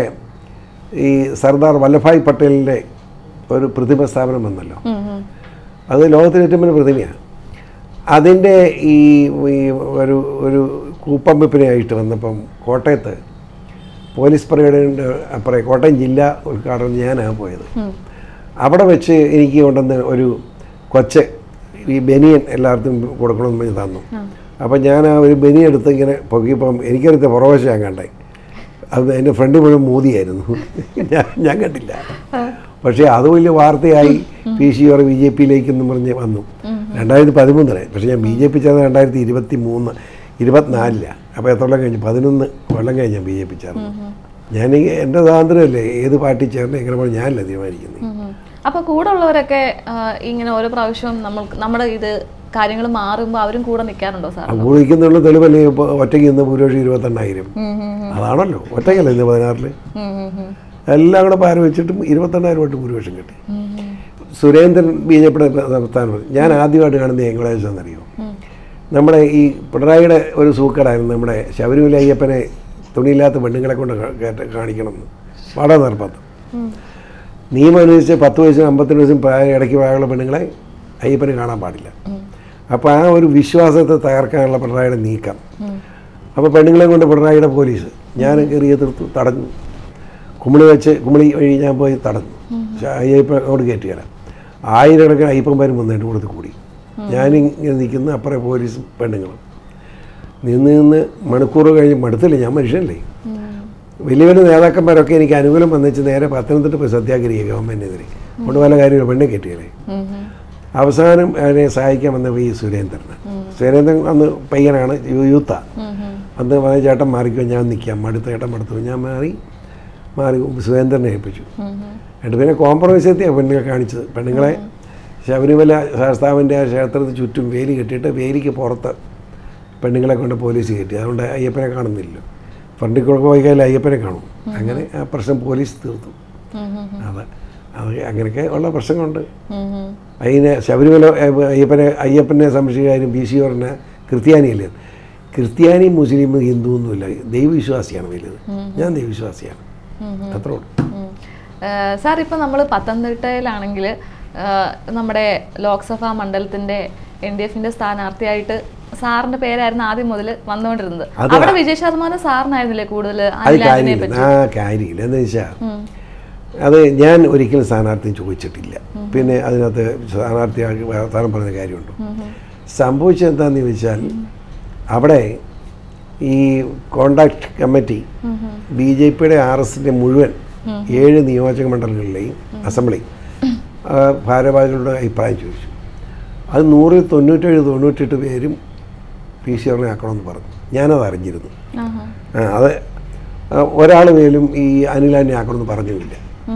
ഈ സർദാർ വല്ലഭായ് പട്ടേലിൻ്റെ ഒരു പ്രതിമ സ്ഥാപനം വന്നല്ലോ. അത് ലോകത്തിലെ ഏറ്റവും വലിയ പ്രതിമയാണ്. അതിൻ്റെ ഈ ഒരു ഒരു കൂപ്പം വെപ്പിനായിട്ട് വന്നപ്പം കോട്ടയത്ത് പോലീസ് പരേഡിൻ്റെ അപ്പുറം കോട്ടയം ജില്ലാ ഉദ്ഘാടനം ഞാനാണ് പോയത്. അവിടെ വെച്ച് എനിക്ക് കൊണ്ടുവന്ന് ഒരു കൊച്ച് ഈ ബനിയൻ എല്ലാവർക്കും കൊടുക്കണമെന്ന് പറഞ്ഞ് തന്നു. അപ്പം ഞാൻ ആ ഒരു ബനിയൻ എടുത്ത് ഇങ്ങനെ പൊക്കിയപ്പം എനിക്കടുത്ത് പുറവശം ഞാൻ കണ്ടേ. അത് എൻ്റെ ഫ്രണ്ട് മുഴുവൻ മോദിയായിരുന്നു. ഞാൻ ഞാൻ കണ്ടില്ല. പക്ഷേ അത് വലിയ വാർത്തയായി. P C or B J പിയിലേക്കെന്ന് പറഞ്ഞ് വന്നു രണ്ടായിരത്തി പതിമൂന്നിലെ. പക്ഷേ ഞാൻ ബി ജെ പി ചേർന്ന് രണ്ടായിരത്തി ഇരുപത്തി മൂന്ന് ഇരുപത്തിനാലിലാണ്. അപ്പോൾ എത്ര കൊല്ലം കഴിഞ്ഞ് പതിനൊന്ന് കൊല്ലം കഴിഞ്ഞ് ഞാൻ ബി ജെ പി ചേർന്നു. ഞാൻ എൻ്റെ സ്വാതന്ത്ര്യമല്ലേ ഏത് പാർട്ടി ചേർന്ന് എങ്ങനെ പറഞ്ഞാൽ ഞാനല്ല തീരുമാനിക്കുന്നത്. അപ്പോൾ കൂടെ ഉള്ളവരൊക്കെ ഇങ്ങനെ ഓരോ പ്രാവശ്യവും നമ്മൾ നമ്മുടെ ഇത് കാര്യങ്ങൾ മാറുമ്പോൾ അവരും കൂടെ നിൽക്കാറുണ്ടോ സാർ? കൂടെ നിൽക്കുന്നുള്ള തെളിവല്ലേ ഒറ്റയ്ക്ക് ഇന്ന് ഭൂരിപക്ഷം ഇരുപത്തെണ്ണായിരം. അതാണല്ലോ ഒറ്റയ്ക്കല്ല ഇന്ന് പതിനാറില് എല്ലാം കൂടെ പാര വെച്ചിട്ടും ഇരുപത്തെണ്ണായിരം വോട്ട് ഭൂരിപക്ഷം കിട്ടി. സുരേന്ദ്രൻ ബി ജെ പിയുടെ സംസ്ഥാനം ഞാൻ ആദ്യമായിട്ട് കാണുന്ന എങ്ങോട്ടാണെന്ന് എന്നറിയോ? നമ്മുടെ ഈ പിണറായിയുടെ ഒരു സൂക്കടായിരുന്നു നമ്മുടെ ശബരിമല അയ്യപ്പനെ തുണിയില്ലാത്ത പെണ്ണുങ്ങളെ കൊണ്ട് കാണിക്കണം എന്ന് വളരെ നിർബന്ധം. നിയമം അനുസരിച്ച് പത്ത് വയസ്സും അമ്പത്തിരണ്ട് വയസ്സും പ്രായം ഇടയ്ക്ക് പ്രായമുള്ള പെണ്ണുങ്ങളെ അയ്യപ്പന് കാണാൻ പാടില്ല. അപ്പോൾ ആ ഒരു വിശ്വാസത്തെ തകർക്കാനുള്ള പിണറായിയുടെ നീക്കം. അപ്പോൾ പെണ്ണുങ്ങളെ കൊണ്ട് പിണറായിയുടെ പോലീസ് ഞാൻ കയറി എതിർത്തു, തടഞ്ഞു. കുമിളി വെച്ച് കുമിളി വഴി ഞാൻ പോയി തടഞ്ഞു. അയ്യപ്പൻ അങ്ങോട്ട് കയറ്റിയാല ആയിരക്കണക്കിന് അയ്യപ്പന്മാരും വന്നിട്ട് കൊടുത്ത് കൂടി. ഞാനിങ്ങനെ നിൽക്കുന്ന അപ്പുറം പോലീസും പെണ്ണുങ്ങളും നിന്ന് നിന്ന് മണിക്കൂർ കഴിഞ്ഞ് മടുത്തില്ല. ഞാൻ മനുഷ്യനല്ലേ. വലിയ വലിയ നേതാക്കന്മാരൊക്കെ എനിക്ക് അനുകൂലം വന്നിച്ച് നേരെ പത്തനംതിട്ട പോയി സത്യാഗ്രഹിക്കുക ഗവൺമെൻറ്റിനെതിരെ. അതുകൊണ്ട് പല കാര്യങ്ങളും പെണ്ണെ കയറ്റിയല്ലേ. അവസാനം അതിനെ സഹായിക്കാൻ വന്ന ഈ സുരേന്ദ്രന്. സുരേന്ദ്രൻ അന്ന് പയ്യനാണ്, യൂത്താണ്. അന്ന് പറഞ്ഞ ചേട്ടൻ മാറിക്കോ, ഞാൻ നിൽക്കാം, മടുത്ത ചേട്ടൻ മടുത്തു, ഞാൻ മാറി മാറി സുരേന്ദ്രനെ ഏൽപ്പിച്ചു. എന്നിട്ട് പിന്നെ കോംപ്രമൈസ് എത്തിയാണ് പെണ്ണുങ്ങളെ കാണിച്ചത്. പെണ്ണുങ്ങളെ ശബരിമല ശാസ്താവിൻ്റെ ആ ക്ഷേത്രത്തിൽ ചുറ്റും വേലി കെട്ടിയിട്ട് വേലിക്ക് പുറത്ത് പെണ്ണുങ്ങളെ കൊണ്ട് പോലീസ് കയറ്റി. അതുകൊണ്ട് അയ്യപ്പനെ കാണുന്നില്ല. ഫ്രണ്ടിൽ കൂടെ പോയി കഴിഞ്ഞാൽ അയ്യപ്പനെ കാണും. അങ്ങനെ ആ പ്രശ്നം പോലീസ് തീർത്തു. അത് അത് അങ്ങനെയൊക്കെ ഉള്ള പ്രശ്നങ്ങളുണ്ട്. അതിന് ശബരിമല അയ്യപ്പനെ അയ്യപ്പനെ സംരക്ഷിക്കാനും ബി സി പറഞ്ഞ ക്രിസ്ത്യാനിയല്ലേ. ക്രിസ്ത്യാനി മുസ്ലിം ഹിന്ദു ഒന്നുമില്ല, ദൈവവിശ്വാസിയാണ് വലുത്. ഞാൻ ദൈവവിശ്വാസിയാണ്, അത്രേ ഉള്ളൂ. സാർ ഇപ്പം നമ്മൾ പത്തനംതിട്ടയിലാണെങ്കിൽ നമ്മുടെ ലോക്സഭാ മണ്ഡലത്തിൻ്റെ എൻ ഡി എഫിൻ്റെ സ്ഥാനാർത്ഥിയായിട്ട് സാറിന്റെ പേരായിരുന്നു ആദ്യം മുതൽ വന്നുകൊണ്ടിരുന്നത്. അവിടെ വിജയ ശതമാനം സാറിനായിരുന്നില്ലേ കൂടുതൽ? ആ കാര്യമില്ല എന്താ വെച്ചാൽ അത് ഞാൻ ഒരിക്കലും സ്ഥാനാർത്ഥി ചോദിച്ചിട്ടില്ല. പിന്നെ അതിനകത്ത് സ്ഥാനാർത്ഥി സ്ഥാനം പറഞ്ഞ കാര്യമുണ്ടോ? സംഭവിച്ചത് എന്താണെന്ന് ചോദിച്ചാൽ അവിടെ ഈ കോണ്ടാക്ട് കമ്മിറ്റി ബി ജെ പിയുടെ ആർ എസിൻ്റെ മുഴുവൻ ഏഴ് നിയോജക മണ്ഡലങ്ങളിലെയും അസംബ്ലി ഭാരവാഹികളുടെ അഭിപ്രായം ചോദിച്ചു. അത് നൂറിൽ തൊണ്ണൂറ്റേഴ് തൊണ്ണൂറ്റെട്ട് പേരും പി സി ആറിനെ ആക്കണമെന്ന് പറഞ്ഞു. ഞാനത് അറിഞ്ഞിരുന്നു. അത് ഒരാൾ പോലും ഈ അനിലാനെ ആക്കണമെന്ന് പറഞ്ഞുമില്ല.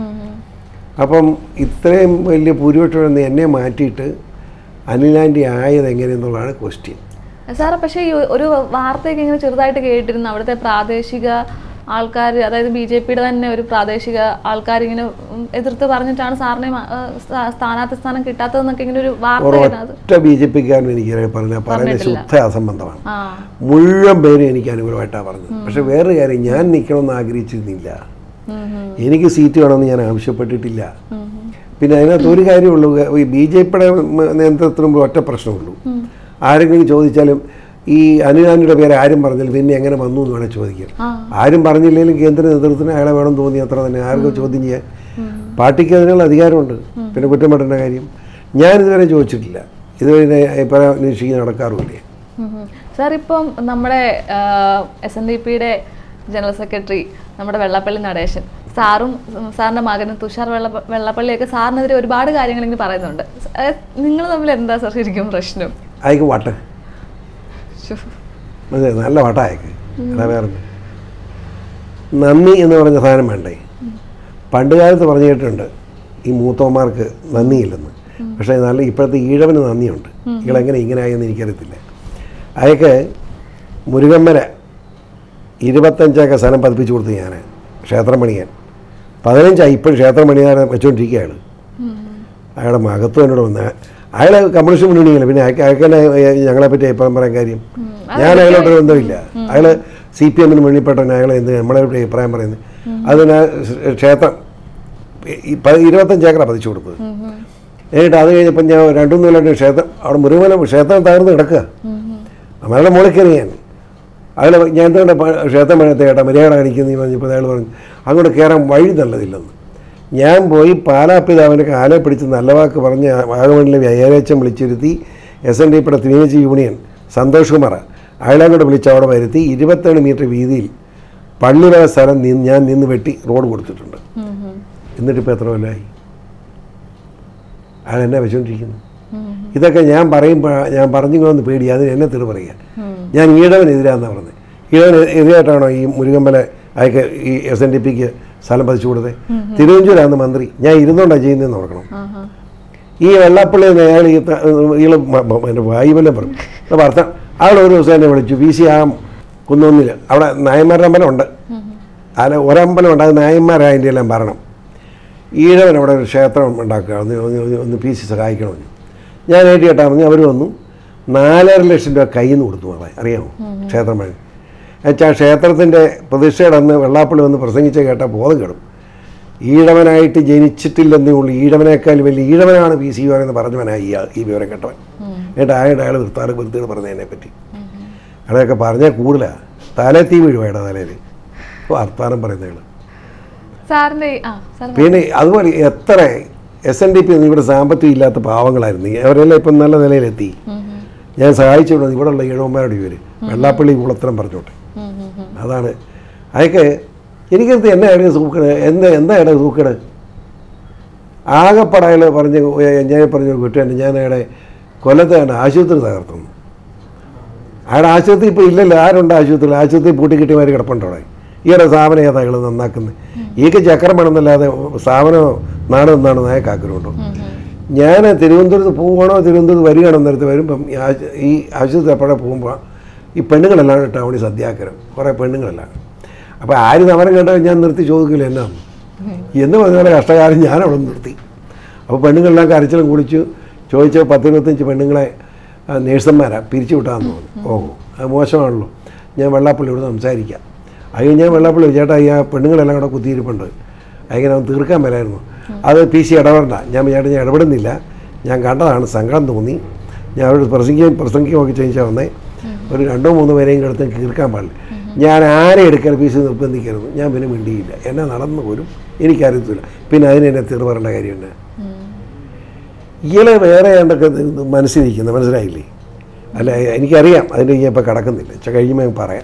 അപ്പം ഇത്രയും വലിയ ഭൂരിപക്ഷം എന്നെ മാറ്റിയിട്ട് അനിലാൻ്റെ ആയത് എങ്ങനെയെന്നുള്ളതാണ് ക്വസ്റ്റ്യൻ. സാറേ, പക്ഷേ ഈ ഒരു വാർത്തയൊക്കെ ഇങ്ങനെ ചെറുതായിട്ട് കേട്ടിരുന്നു, അവിടുത്തെ പ്രാദേശിക ആൾക്കാർ, അതായത് ബി ജെ പിയുടെ തന്നെ ഒരു പ്രാദേശിക ആൾക്കാർ ഇങ്ങനെ എതിർത്ത് പറഞ്ഞിട്ടാണ് സാറിനെ സ്ഥാനാർത്ഥി സ്ഥാനം കിട്ടാത്തതെന്നൊക്കെ ഇങ്ങനെ ഒരു വാർത്ത. ബി ജെ പിക്കാരൻ എനിക്ക് പറഞ്ഞാൽ പറയുന്നത് ശുദ്ധ അസംബന്ധമാണ്. മുഴുവൻ പേരും എനിക്ക് അനുകൂലമായിട്ടാണ് പറഞ്ഞത്. പക്ഷെ വേറൊരു കാര്യം, ഞാൻ നിൽക്കണമെന്ന് ആഗ്രഹിച്ചിരുന്നില്ല. എനിക്ക് സീറ്റ് വേണമെന്ന് ഞാൻ ആവശ്യപ്പെട്ടിട്ടില്ല. പിന്നെ അതിനകത്ത് ഒരു കാര്യമുള്ളൂ, ഈ ബി ജെ പിയുടെ നേതൃത്വത്തിന് ഒറ്റ പ്രശ്നമുള്ളൂ. ആരെങ്കിലും ചോദിച്ചാലും ഈ അനിലാനിയുടെ പേര് ആരും പറഞ്ഞാലും പിന്നെ എങ്ങനെ വന്നു എന്ന് വേണേൽ ചോദിക്കാം. ആരും പറഞ്ഞില്ലെങ്കിലും കേന്ദ്ര നേതൃത്വത്തിന് അയാളെ വേണം തോന്നി അത്ര തന്നെ. ആർക്കും ചോദ്യം ചെയ്യാൻ പാർട്ടിക്ക് അതിനുള്ള അധികാരമുണ്ട്. പിന്നെ കുറ്റം പറ്റേണ്ട കാര്യം ഞാനിതുവരെ ചോദിച്ചിട്ടില്ല. ഇതുവരെ അഭിപ്രായം അന്വേഷിക്കാൻ നടക്കാറുമില്ല. സാർ, ഇപ്പം നമ്മുടെ എസ് എൻ ഡി പിയുടെ ജനറൽ സെക്രട്ടറി നമ്മുടെ വെള്ളാപ്പള്ളി നടേശൻ സാറും സാറിൻ്റെ മകനും തുഷാർ വെള്ള വെള്ളാപ്പള്ളിയൊക്കെ സാറിനെതിരെ ഒരുപാട് കാര്യങ്ങൾ ഇങ്ങനെ പറയുന്നുണ്ട്. നിങ്ങൾ തമ്മിൽ എന്താ സാർ ശരിക്കും പ്രശ്നം? അയക്ക് വട്ട് അതെ, നല്ല വട്ട അയക്ക്. അതാ വേറെ നന്ദി എന്ന് പറഞ്ഞ സാധനം വേണ്ടേ? പണ്ട് കാലത്ത് പറഞ്ഞു കേട്ടിട്ടുണ്ട് ഈ മൂത്തോന്മാർക്ക് നന്ദിയില്ലെന്ന്. പക്ഷേ നല്ല ഇപ്പോഴത്തെ ഈഴവന് നന്ദിയുണ്ട്. ഇയാളെങ്ങനെ ഇങ്ങനെ ആയെന്ന് എനിക്കറിയത്തില്ല. അയക്ക് മുരുകമ്മല ഇരുപത്തഞ്ചൊക്കെ സ്ഥലം പതിപ്പിച്ചു കൊടുത്തു ഞാൻ ക്ഷേത്രം പണിയാൻ. പതിനഞ്ചായി ഇപ്പോഴും ക്ഷേത്രം പണിയാൻ വെച്ചുകൊണ്ടിരിക്കുകയാണ്. അയാളുടെ മഹത്വം എന്നോട് വന്ന അയാൾ കമ്മ്യൂണിസ്റ്റ് മുന്നണിയില്ല. പിന്നെ അയാൾക്ക് അയാൾക്ക് തന്നെ ഞങ്ങളെപ്പറ്റി അഭിപ്രായം പറയാൻ കാര്യം? ഞാൻ അയാളോട്ട് ബന്ധമില്ല. അയാൾ സി പി എമ്മിന് മുന്നിൽപ്പെട്ടവൻ. അയാൾ എന്ത് നമ്മളെപ്പറ്റി അഭിപ്രായം പറയുന്നത്? അതിന് ക്ഷേത്രം ഇരുപത്തഞ്ചേക്കറ പതിച്ചു കൊടുത്തത്. എന്നിട്ട് അത് കഴിഞ്ഞപ്പോൾ ഞാൻ രണ്ടു മൂന്ന് കൊല്ലം ക്ഷേത്രം അവിടെ മുരുകമല ക്ഷേത്രം തകർന്ന് കിടക്കുക. അമ്മയുടെ മുകളിൽ കയറി ഞാൻ അയാൾ ഞാൻ എന്തുകൊണ്ട് ക്ഷേത്രം പണിയത്തെ കേട്ടാ മര്യാദ കാണിക്കുന്നു പറഞ്ഞപ്പോൾ അയാൾ പറഞ്ഞു അങ്ങോട്ട് കയറാൻ വഴി നല്ലതില്ലെന്ന്. ഞാൻ പോയി പാലാപ്പിതാവിൻ്റെ കാലെ പിടിച്ച് നല്ല വാക്ക് പറഞ്ഞ് വാഗമണിലെ വ്യാഴാഴ്ച വിളിച്ചിരുത്തി എസ് എൻ ഡി പിയുടെ ത്രിവേജി യൂണിയൻ സന്തോഷ് കുമാർ അയാളെ കൂടെ വിളിച്ച് അവിടെ വരുത്തി ഇരുപത്തേഴ് മീറ്റർ വീതിയിൽ പള്ളിവക സ്ഥലം നിന്ന് ഞാൻ നിന്ന് വെട്ടി റോഡ് കൊടുത്തിട്ടുണ്ട്. എന്നിട്ടിപ്പോൾ എത്ര കൊല്ലമായി അയാൾ എന്നെ വെച്ചുകൊണ്ടിരിക്കുന്നു. ഇതൊക്കെ ഞാൻ പറയുമ്പോൾ ഞാൻ പറഞ്ഞുകൊന്ന് പേടി അതിന് എന്നെ തെറി പറയുക. ഞാൻ ഈഴവനെതിരാന്നാണ് പറഞ്ഞത്. ഈഴവൻ എതിരായിട്ടാണോ ഈ മുരുകമ്പല അയക്ക് ഈ എസ് എൻ ഡി പിക്ക് സ്ഥലം പതിച്ചു കൊടുത്തത്? തിരുവഞ്ചൂരാണ് മന്ത്രി. ഞാൻ ഇരുന്നോണ്ടാണ് ചെയ്യുന്നതെന്ന് ഓർക്കണം. ഈ വെള്ളാപ്പള്ളി അയാൾ ഇയാൾ എൻ്റെ വായുവെല്ലാം പറഞ്ഞു വാർത്ത അയാൾ ഒരു ദിവസം എന്നെ വിളിച്ചു. വി സി ആ കുന്നൊന്നിൽ അവിടെ നായന്മാരുടെ അമ്പലം ഉണ്ട്. അല്ല ഒരമ്പലം ഉണ്ട്, അത് നായന്മാരായ അതിൻ്റെ എല്ലാം ഭരണം. ഈഴവൻ അവിടെ ഒരു ക്ഷേത്രം ഉണ്ടാക്കുക, ഒന്ന് ഒന്ന് പി സി സഹായിക്കണമെന്ന് ഞാൻ ഏറ്റി കേട്ടാൽ മതി. അവർ വന്നു നാലര ലക്ഷം രൂപ കയ്യിൽ നിന്ന് കൊടുത്തു പറയാം. അറിയാമോ ക്ഷേത്രം പണി? എന്നുവെച്ചാൽ ക്ഷേത്രത്തിൻ്റെ പ്രതിഷ്ഠയുടെ അന്ന് വെള്ളാപ്പള്ളി വന്ന് പ്രസംഗിച്ച് കേട്ടാൽ ബോധം കെടും. ഈഴവനായിട്ട് ജനിച്ചിട്ടില്ലെന്നേ ഉള്ളൂ, ഈഴവനേക്കാൾ വലിയ ഈഴവനാണ് പി സി എന്ന് പറഞ്ഞവനായി ഈ വിവരം കേട്ടവൻ. എന്നിട്ട് ആയിട്ട് അയാൾ വൃത്താറ് വൃത്തികൾ പറഞ്ഞതിനെ പറ്റി അയാളൊക്കെ പറഞ്ഞാൽ കൂടുതലാണ്. തലേ തീ വീഴുവായുടെ തലയിൽ വർത്താനം പറയുന്നയാൾ. പിന്നെ അതുപോലെ എത്ര എസ് എൻ ഡി പി ഇവിടെ സാമ്പത്തികം ഇല്ലാത്ത പാവങ്ങളായിരുന്നു. അവരെല്ലാം ഇപ്പം നല്ല നിലയിലെത്തി. ഞാൻ സഹായിച്ചു വിടുന്നത് ഇവിടെയുള്ള ഈഴവന്മാരുടെ ഇവർ വെള്ളാപ്പള്ളി കുളത്തരം പറഞ്ഞോട്ടെ. അതാണ് അതൊക്കെ എനിക്കത് എന്നെ ഇടയിൽ സൂക്കട് എന്താ എന്താ ഇട സൂക്കട് ആകെപ്പടയിൽ പറഞ്ഞ് ഞാൻ പറഞ്ഞ കുറ്റം ഞാൻ അയാളെ കൊല്ലത്ത് കണ്ട ആശുപത്രി തകർത്തു. അയാളുടെ ആശുപത്രി ഇപ്പോൾ ഇല്ലല്ലോ, ആരുണ്ട് ആശുപത്രിയിൽ? ആശുപത്രി പൂട്ടിക്കിട്ടിമാർ കിടപ്പുണ്ട് അവിടെ. ഈയുടെ സ്ഥാപനം ഏതാ അയാൾ നന്നാക്കുന്നത്? ഈക്ക് ചക്രം വേണമെന്നല്ലാതെ സ്ഥാപനമോ നാട് നിന്നാണ് നായക്കാക്കലുണ്ടോ? ഞാൻ തിരുവനന്തപുരത്ത് പോവുകയാണോ തിരുവനന്തപുരത്ത് വരികയാണോ നേരത്തെ വരുമ്പം ഈ ആശുപത്രി എപ്പോഴെ പോകുമ്പോൾ ഈ പെണ്ണുങ്ങളെല്ലാം ടൗണിൽ സത്യാഗ്രഹം കുറേ പെണ്ണുങ്ങളെല്ലാം. അപ്പോൾ ആര് സമരം കേട്ടാൽ ഞാൻ നിർത്തി ചോദിക്കില്ല എന്നാണ് എന്ന് പറഞ്ഞ കഷ്ടകാലം ഞാൻ അവിടെ നിർത്തി. അപ്പോൾ പെണ്ണുങ്ങളെല്ലാം കരച്ചിലും കുളിച്ചു ചോദിച്ച പത്തിരുപത്തഞ്ച് പെണ്ണുങ്ങളെ നേഴ്സന്മാരാണ് പിരിച്ചു വിട്ടാന്ന് തോന്നുന്നു. ഓഹോ, അത് മോശമാണല്ലോ. ഞാൻ വെള്ളാപ്പള്ളിയോട് സംസാരിക്കാം. അത് ഞാൻ വെള്ളാപ്പള്ളി ചേട്ടാ ഈ ആ പെണ്ണുങ്ങളെല്ലാം കൂടെ കുത്തിയിരിപ്പുണ്ട്, അതിങ്ങനെ അവൻ തീർക്കാൻ മേലായിരുന്നു. അത് പി സി ഇടപെടണ്ട. ഞാൻ ചേട്ടാ ഞാൻ ഇടപെടുന്നില്ല, ഞാൻ കണ്ടതാണ്, സങ്കടം തോന്നി, ഞാൻ അവരോട് പ്രസംഗിക്കുകയും പ്രസംഗിക്കുകയൊക്കെ ചോദിച്ചാൽ വന്നേ ഒരു രണ്ടോ മൂന്നോ പേരെയും കിടത്ത് തീർക്കാൻ പാടില്ല. ഞാൻ ആരെ എടുക്കാൻ പി സി നിർബന്ധിക്കരുത്. ഞാൻ പിന്നെ മിണ്ടിയില്ല. എന്നെ നടന്നു പോലും എനിക്കറിയത്തില്ല. പിന്നെ അതിന് എന്നെ തീർ പറയേണ്ട കാര്യമുണ്ട്. ഇയാളെ വേറെ എന്തൊക്കെ മനസ്സിലിരിക്കുന്നത് മനസ്സിലായില്ലേ? അല്ല എനിക്കറിയാം, അതിൻ്റെ ഞാൻ ഇപ്പം കിടക്കുന്നില്ല. പക്ഷെ കഴിയുമ്പോൾ പറയാം.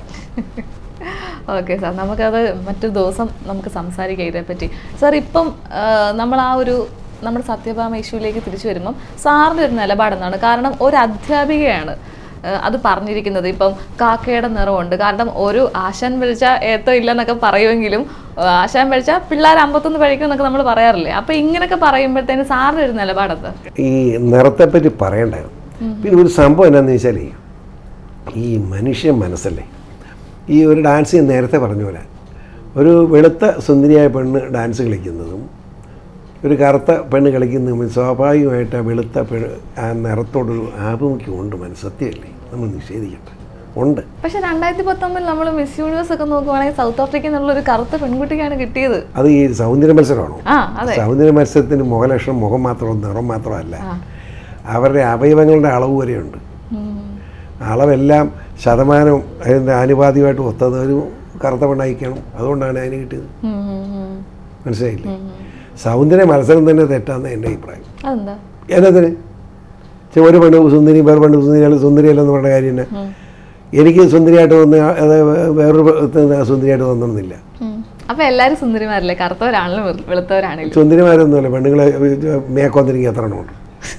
ഓക്കെ സാർ, നമുക്കത് മറ്റൊരു ദിവസം നമുക്ക് സംസാരിക്കാം ഇതിനെപ്പറ്റി. സാർ ഇപ്പം നമ്മൾ ആ ഒരു നമ്മുടെ സത്യഭാമ ഇഷ്യൂയിലേക്ക് തിരിച്ചു വരുമ്പം സാറിൻ്റെ ഒരു നിലപാടെന്നാണ്. കാരണം ഒരു അധ്യാപികയാണ് അത് പറഞ്ഞിരിക്കുന്നത്. ഇപ്പം കാക്കയുടെ നിറമുണ്ട്, കാരണം ഒരു ആശാൻ പഴിച്ചാൽ ഏത്തം ഇല്ലെന്നൊക്കെ പറയുമെങ്കിലും ആശാൻ പഴിച്ചാൽ പിള്ളേർ അമ്പത്തൊന്ന് പഴിക്കും എന്നൊക്കെ നമ്മൾ പറയാറില്ലേ? അപ്പം ഇങ്ങനെയൊക്കെ പറയുമ്പോഴത്തേന് സാറിൻ്റെ ഒരു നിലപാടത് ഈ നിറത്തെപ്പറ്റി പറയണ്ടായിരുന്നു. പിന്നെ ഒരു സംഭവം എന്നാന്ന് വെച്ചാൽ ഈ മനുഷ്യ മനസ്സല്ലേ, ഈ ഒരു ഡാൻസ് ഞാൻ നേരത്തെ പറഞ്ഞ പോലെ ഒരു വെളുത്ത സുന്ദരിയായ പെണ്ണ് ഡാൻസ് കളിക്കുന്നതും ഒരു കറുത്ത പെണ്ണ് കളിക്കുന്നതും സ്വാഭാവികമായിട്ട് ആ വെളുത്ത പെണ്ണ് ആ നിറത്തോടൊരു ആഭിമുഖ്യമുണ്ട്. മനസ്സത്യമല്ലേ, നമ്മൾ നിഷേധിക്കട്ടെ, ഉണ്ട്. പക്ഷേ രണ്ടായിരത്തി പത്തൊമ്പതിൽ നമ്മൾ മിസ് യൂണിവേഴ്സ് ഒക്കെ നോക്കുവാണെങ്കിൽ സൗത്ത് ആഫ്രിക്കയിൽ നിന്നുള്ള ഒരു കറുത്ത പെൺകുട്ടിക്കാണ് കിട്ടിയത്. അത് ഈ സൗന്ദര്യ മത്സരമാണോ? സൗന്ദര്യ മത്സരത്തിന് മുഖലക്ഷണം മുഖം മാത്രം നിറം മാത്രമല്ല, അവരുടെ അവയവങ്ങളുടെ അളവ് വരെയുണ്ട്. അളവെല്ലാം ശതമാനം അതിൻ്റെ ആനുപാതികമായിട്ട് ഒത്തത് ഒരു കറുത്ത പെണ്ണയക്കണം. അതുകൊണ്ടാണ് അതിന് കിട്ടിയത്. മനസ്സിലായില്ലേ? സൗന്ദര്യ മത്സരം തന്നെ തെറ്റാന്ന് എൻ്റെ അഭിപ്രായം. എന്നതിന് ഒരു പെണ്ണ് സുന്ദരി വേറെ പെണ്ണ് സുന്ദരിയല്ല സുന്ദരിയല്ലെന്ന് പറഞ്ഞ കാര്യം തന്നെ. എനിക്ക് സുന്ദരിയായിട്ട് തോന്നുന്ന അത് വേറൊരു സുന്ദരിയായിട്ട് തോന്നണമെന്നില്ല. അപ്പൊ എല്ലാവരും സുന്ദരിമാരല്ലേ? കറുത്തവരാണല്ലോ വെളുത്തവരാണല്ലോ. സുന്ദരിമാരൊന്നുമല്ല, പെണ്ണുങ്ങളെ മേക്കൊന്നിരിക്കും എത്ര എണ്ണം ഉണ്ട്.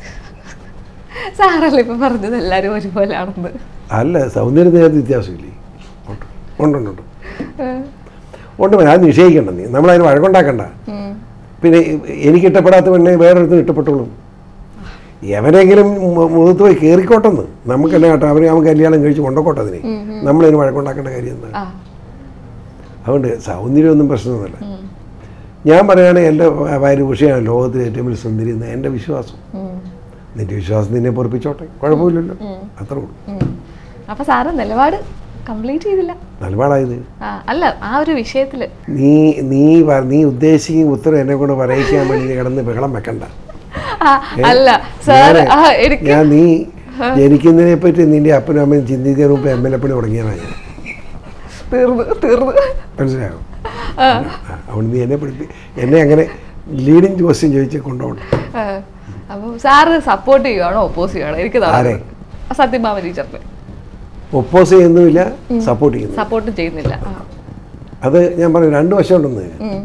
സാറല്ലേ ഇപ്പം പറഞ്ഞത് എല്ലാവരും ഒരുപോലെ ആണെന്ന്? അല്ല, സൗന്ദര്യത്തിന് വ്യത്യാസമില്ലേ? ഉണ്ടുണ്ട് ഉണ്ട് ഉണ്ട് അത് നിഷേധിക്കണ്ട. നീ നമ്മളതിന് വഴക്കുണ്ടാക്കണ്ട. പിന്നെ എനിക്ക് ഇഷ്ടപ്പെടാത്ത പെണ്ണെ വേറൊരുത്തും ഇഷ്ടപ്പെട്ടുള്ളൂ. എവരെങ്കിലും മുഖത്ത് പോയി കയറിക്കോട്ടെന്ന് നമുക്കെല്ലാം കേട്ടോ. അവരെ അവൻ കല്യാണം കഴിച്ച് കൊണ്ടോട്ടെ. അതിന് നമ്മളതിന് വഴക്കുണ്ടാക്കേണ്ട കാര്യം എന്താ? അതുകൊണ്ട് സൗന്ദര്യമൊന്നും പ്രശ്നമൊന്നുമല്ല. ഞാൻ പറയുകയാണെങ്കിൽ എൻ്റെ ഭാര്യഭൂഷയാണ് ലോകത്തിലെ ഏറ്റവും വലിയ സുന്ദരി എന്ന് എൻ്റെ വിശ്വാസം. നിന്റെ വിശ്വാസം നിന്നെ പൊറപ്പിച്ചോട്ടെ, കുഴപ്പമില്ലല്ലോ, അത്രേ ഉള്ളൂ. അപ്പൊ സാറ് നിലപാട് കംപ്ലീറ്റ് ചെയ്തില്ല. നിലപാടായത് അല്ല, ആ ഒരു വിഷയത്തില് നീ നീ നീ ഉദ്ദേശിക്കുന്ന ഉത്തരം എന്നെ കൊണ്ട് പറയിക്കാൻ വേണ്ടി നീ കിടന്ന് ബഹളം വെക്കണ്ട. അല്ല സാർ, ഞാൻ നീ ജനിക്കുന്നതിനെ പറ്റി നിന്റെ അപ്പനും അമ്മയും ചിന്തിക്കുന്നതിന് മുമ്പ് എം എൽ എ പണി തുടങ്ങിയാണ് ഞാൻ. തീർന്നു തീർന്നു മനസ്സിലാകും. അതുകൊണ്ട് നീ എന്നെ പഠിപ്പി എന്നെ അങ്ങനെ ലീഡിങ് ക്വസ്റ്റ്യൻ ചോദിച്ച് കൊണ്ടുപോകണം. അപ്പം സാറ് സപ്പോർട്ട് ചെയ്യുവാണോ ഒപ്പോസ് ചെയ്യുവാണോ? എനിക്ക് സത്യഭാമ ടീച്ചറിനെ ഒപ്പോസ് ചെയ്യുന്നുമില്ല, സപ്പോർട്ട് ചെയ്യുന്നു സപ്പോർട്ട് ചെയ്യുന്നില്ല. അത് ഞാൻ പറഞ്ഞു രണ്ട് വശമുണ്ടെന്ന്.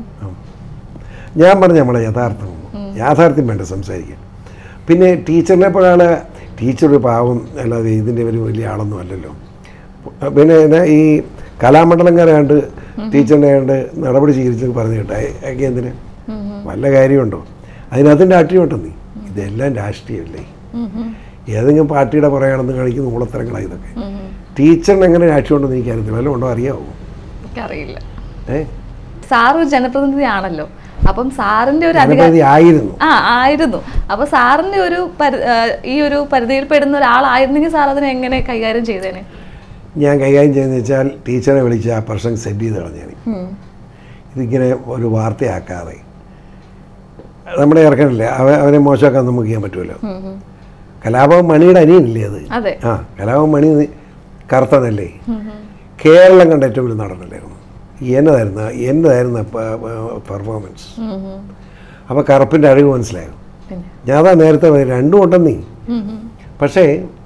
ഞാൻ പറഞ്ഞു നമ്മളെ യഥാർത്ഥം യാഥാർത്ഥ്യം വേണ്ട സംസാരിക്കാൻ. പിന്നെ ടീച്ചറിനെ പോലാണ് ടീച്ചർ ഒരു പാവം, അല്ലാതെ ഇതിൻ്റെ ഒരു വലിയ ആളൊന്നും അല്ലല്ലോ. പിന്നെ എന്നാ ഈ കലാമണ്ഡലംകാരെ കണ്ട് ടീച്ചറിനെ കണ്ട് നടപടി സ്വീകരിച്ചെന്ന് പറഞ്ഞു കേട്ടോ. ഒക്കെ എന്തിന് വല്ല കാര്യമുണ്ടോ? അതിനകത്തിൻ്റെ രാഷ്ട്രീയം നീ ഇതെല്ലാം രാഷ്ട്രീയമല്ലേ. ഏതെങ്കിലും പാർട്ടിയുടെ പുറകെയാണെന്ന് കാണിക്കുന്ന ഊളത്തരങ്ങളാണ് ഇതൊക്കെ. ടീച്ചറിന് എങ്ങനെ രാഷ്ട്രീയം ഉണ്ടെന്ന് എനിക്കറിയത്തില്ല. വല്ലതും ഉണ്ടോ അറിയാവോ? എനിക്കറിയില്ല. ഏ സാർ ഒരു ജനപ്രതിനിധി ആണല്ലോ, അപ്പം സാറിന്റെ ഒരു ആയിരുന്നു ആ ആയിരുന്നു അപ്പൊ സാറിന്റെ ഒരു ഈ ഒരു പരിധിയിൽ പെടുന്ന ഒരാളായിരുന്നെങ്കിൽ സാർ അതിനെ എങ്ങനെ കൈകാര്യം ചെയ്തേനെ? ഞാൻ കൈകാര്യം ചെയ്യുന്നത് വെച്ചാൽ ടീച്ചറെ വിളിച്ച് ആ പ്രശ്നം സെറ്റ് ചെയ്ത് കളഞ്ഞേനെ. ഇതിങ്ങനെ ഒരു വാർത്തയാക്കാതെ നമ്മുടെ ഇറക്കണില്ലേ, അവ അവനെ മോശമാക്കാൻ നമുക്ക് ചെയ്യാൻ പറ്റുമല്ലോ. കലാഭവൻ മണിയുടെ അനിയനില്ലേ അത്? ആ, കലാഭവൻ മണി കറുത്തതല്ലേ? കേരളം കണ്ട ഏറ്റവും വലിയ നടനല്ലായിരുന്നു. എന്നതായിരുന്നു എന്നതായിരുന്നു പെർഫോമൻസ്. അപ്പോൾ കറുപ്പിൻ്റെ അഴക് മനസ്സിലായോ? ഞാൻ അതാ നേരത്തെ രണ്ടും ഉണ്ടെന്നീ. പക്ഷേ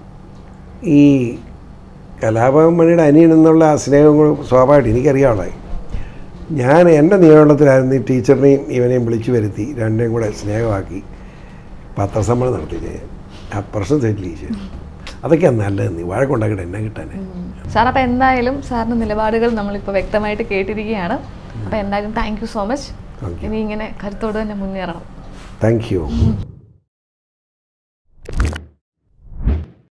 ഈ കലാഭവൻ മണിയുടെ അനിയൻ എന്നുള്ള സ്നേഹം സ്വാഭാവികമായിട്ട് എനിക്കറിയാവുള്ളായി. ഞാൻ എൻ്റെ നിയമനത്തിലായിരുന്നു ഈ ടീച്ചറിനെയും ഇവനെയും വിളിച്ചു വരുത്തി രണ്ടിനെയും കൂടെ സ്നേഹമാക്കി പത്രസമ്മേളനം നടത്തി ഞാൻ ആ പ്രശ്നം സെറ്റിൽ ചെയ്തു. അതൊക്കെയാണ് നല്ലത്. നീ വഴക്കുണ്ടാക്കിയിട്ട് എന്നെ കിട്ടാനേ. സാർ അപ്പോൾ എന്തായാലും സാറിൻ്റെ നിലപാടുകൾ നമ്മളിപ്പോൾ വ്യക്തമായിട്ട് കേട്ടിരിക്കുകയാണ്. അപ്പോൾ എന്തായാലും താങ്ക് യു സോ മച്ച്. ഇനി ഇങ്ങനെ കരുത്തോട് തന്നെ മുന്നേറണം. Thank you.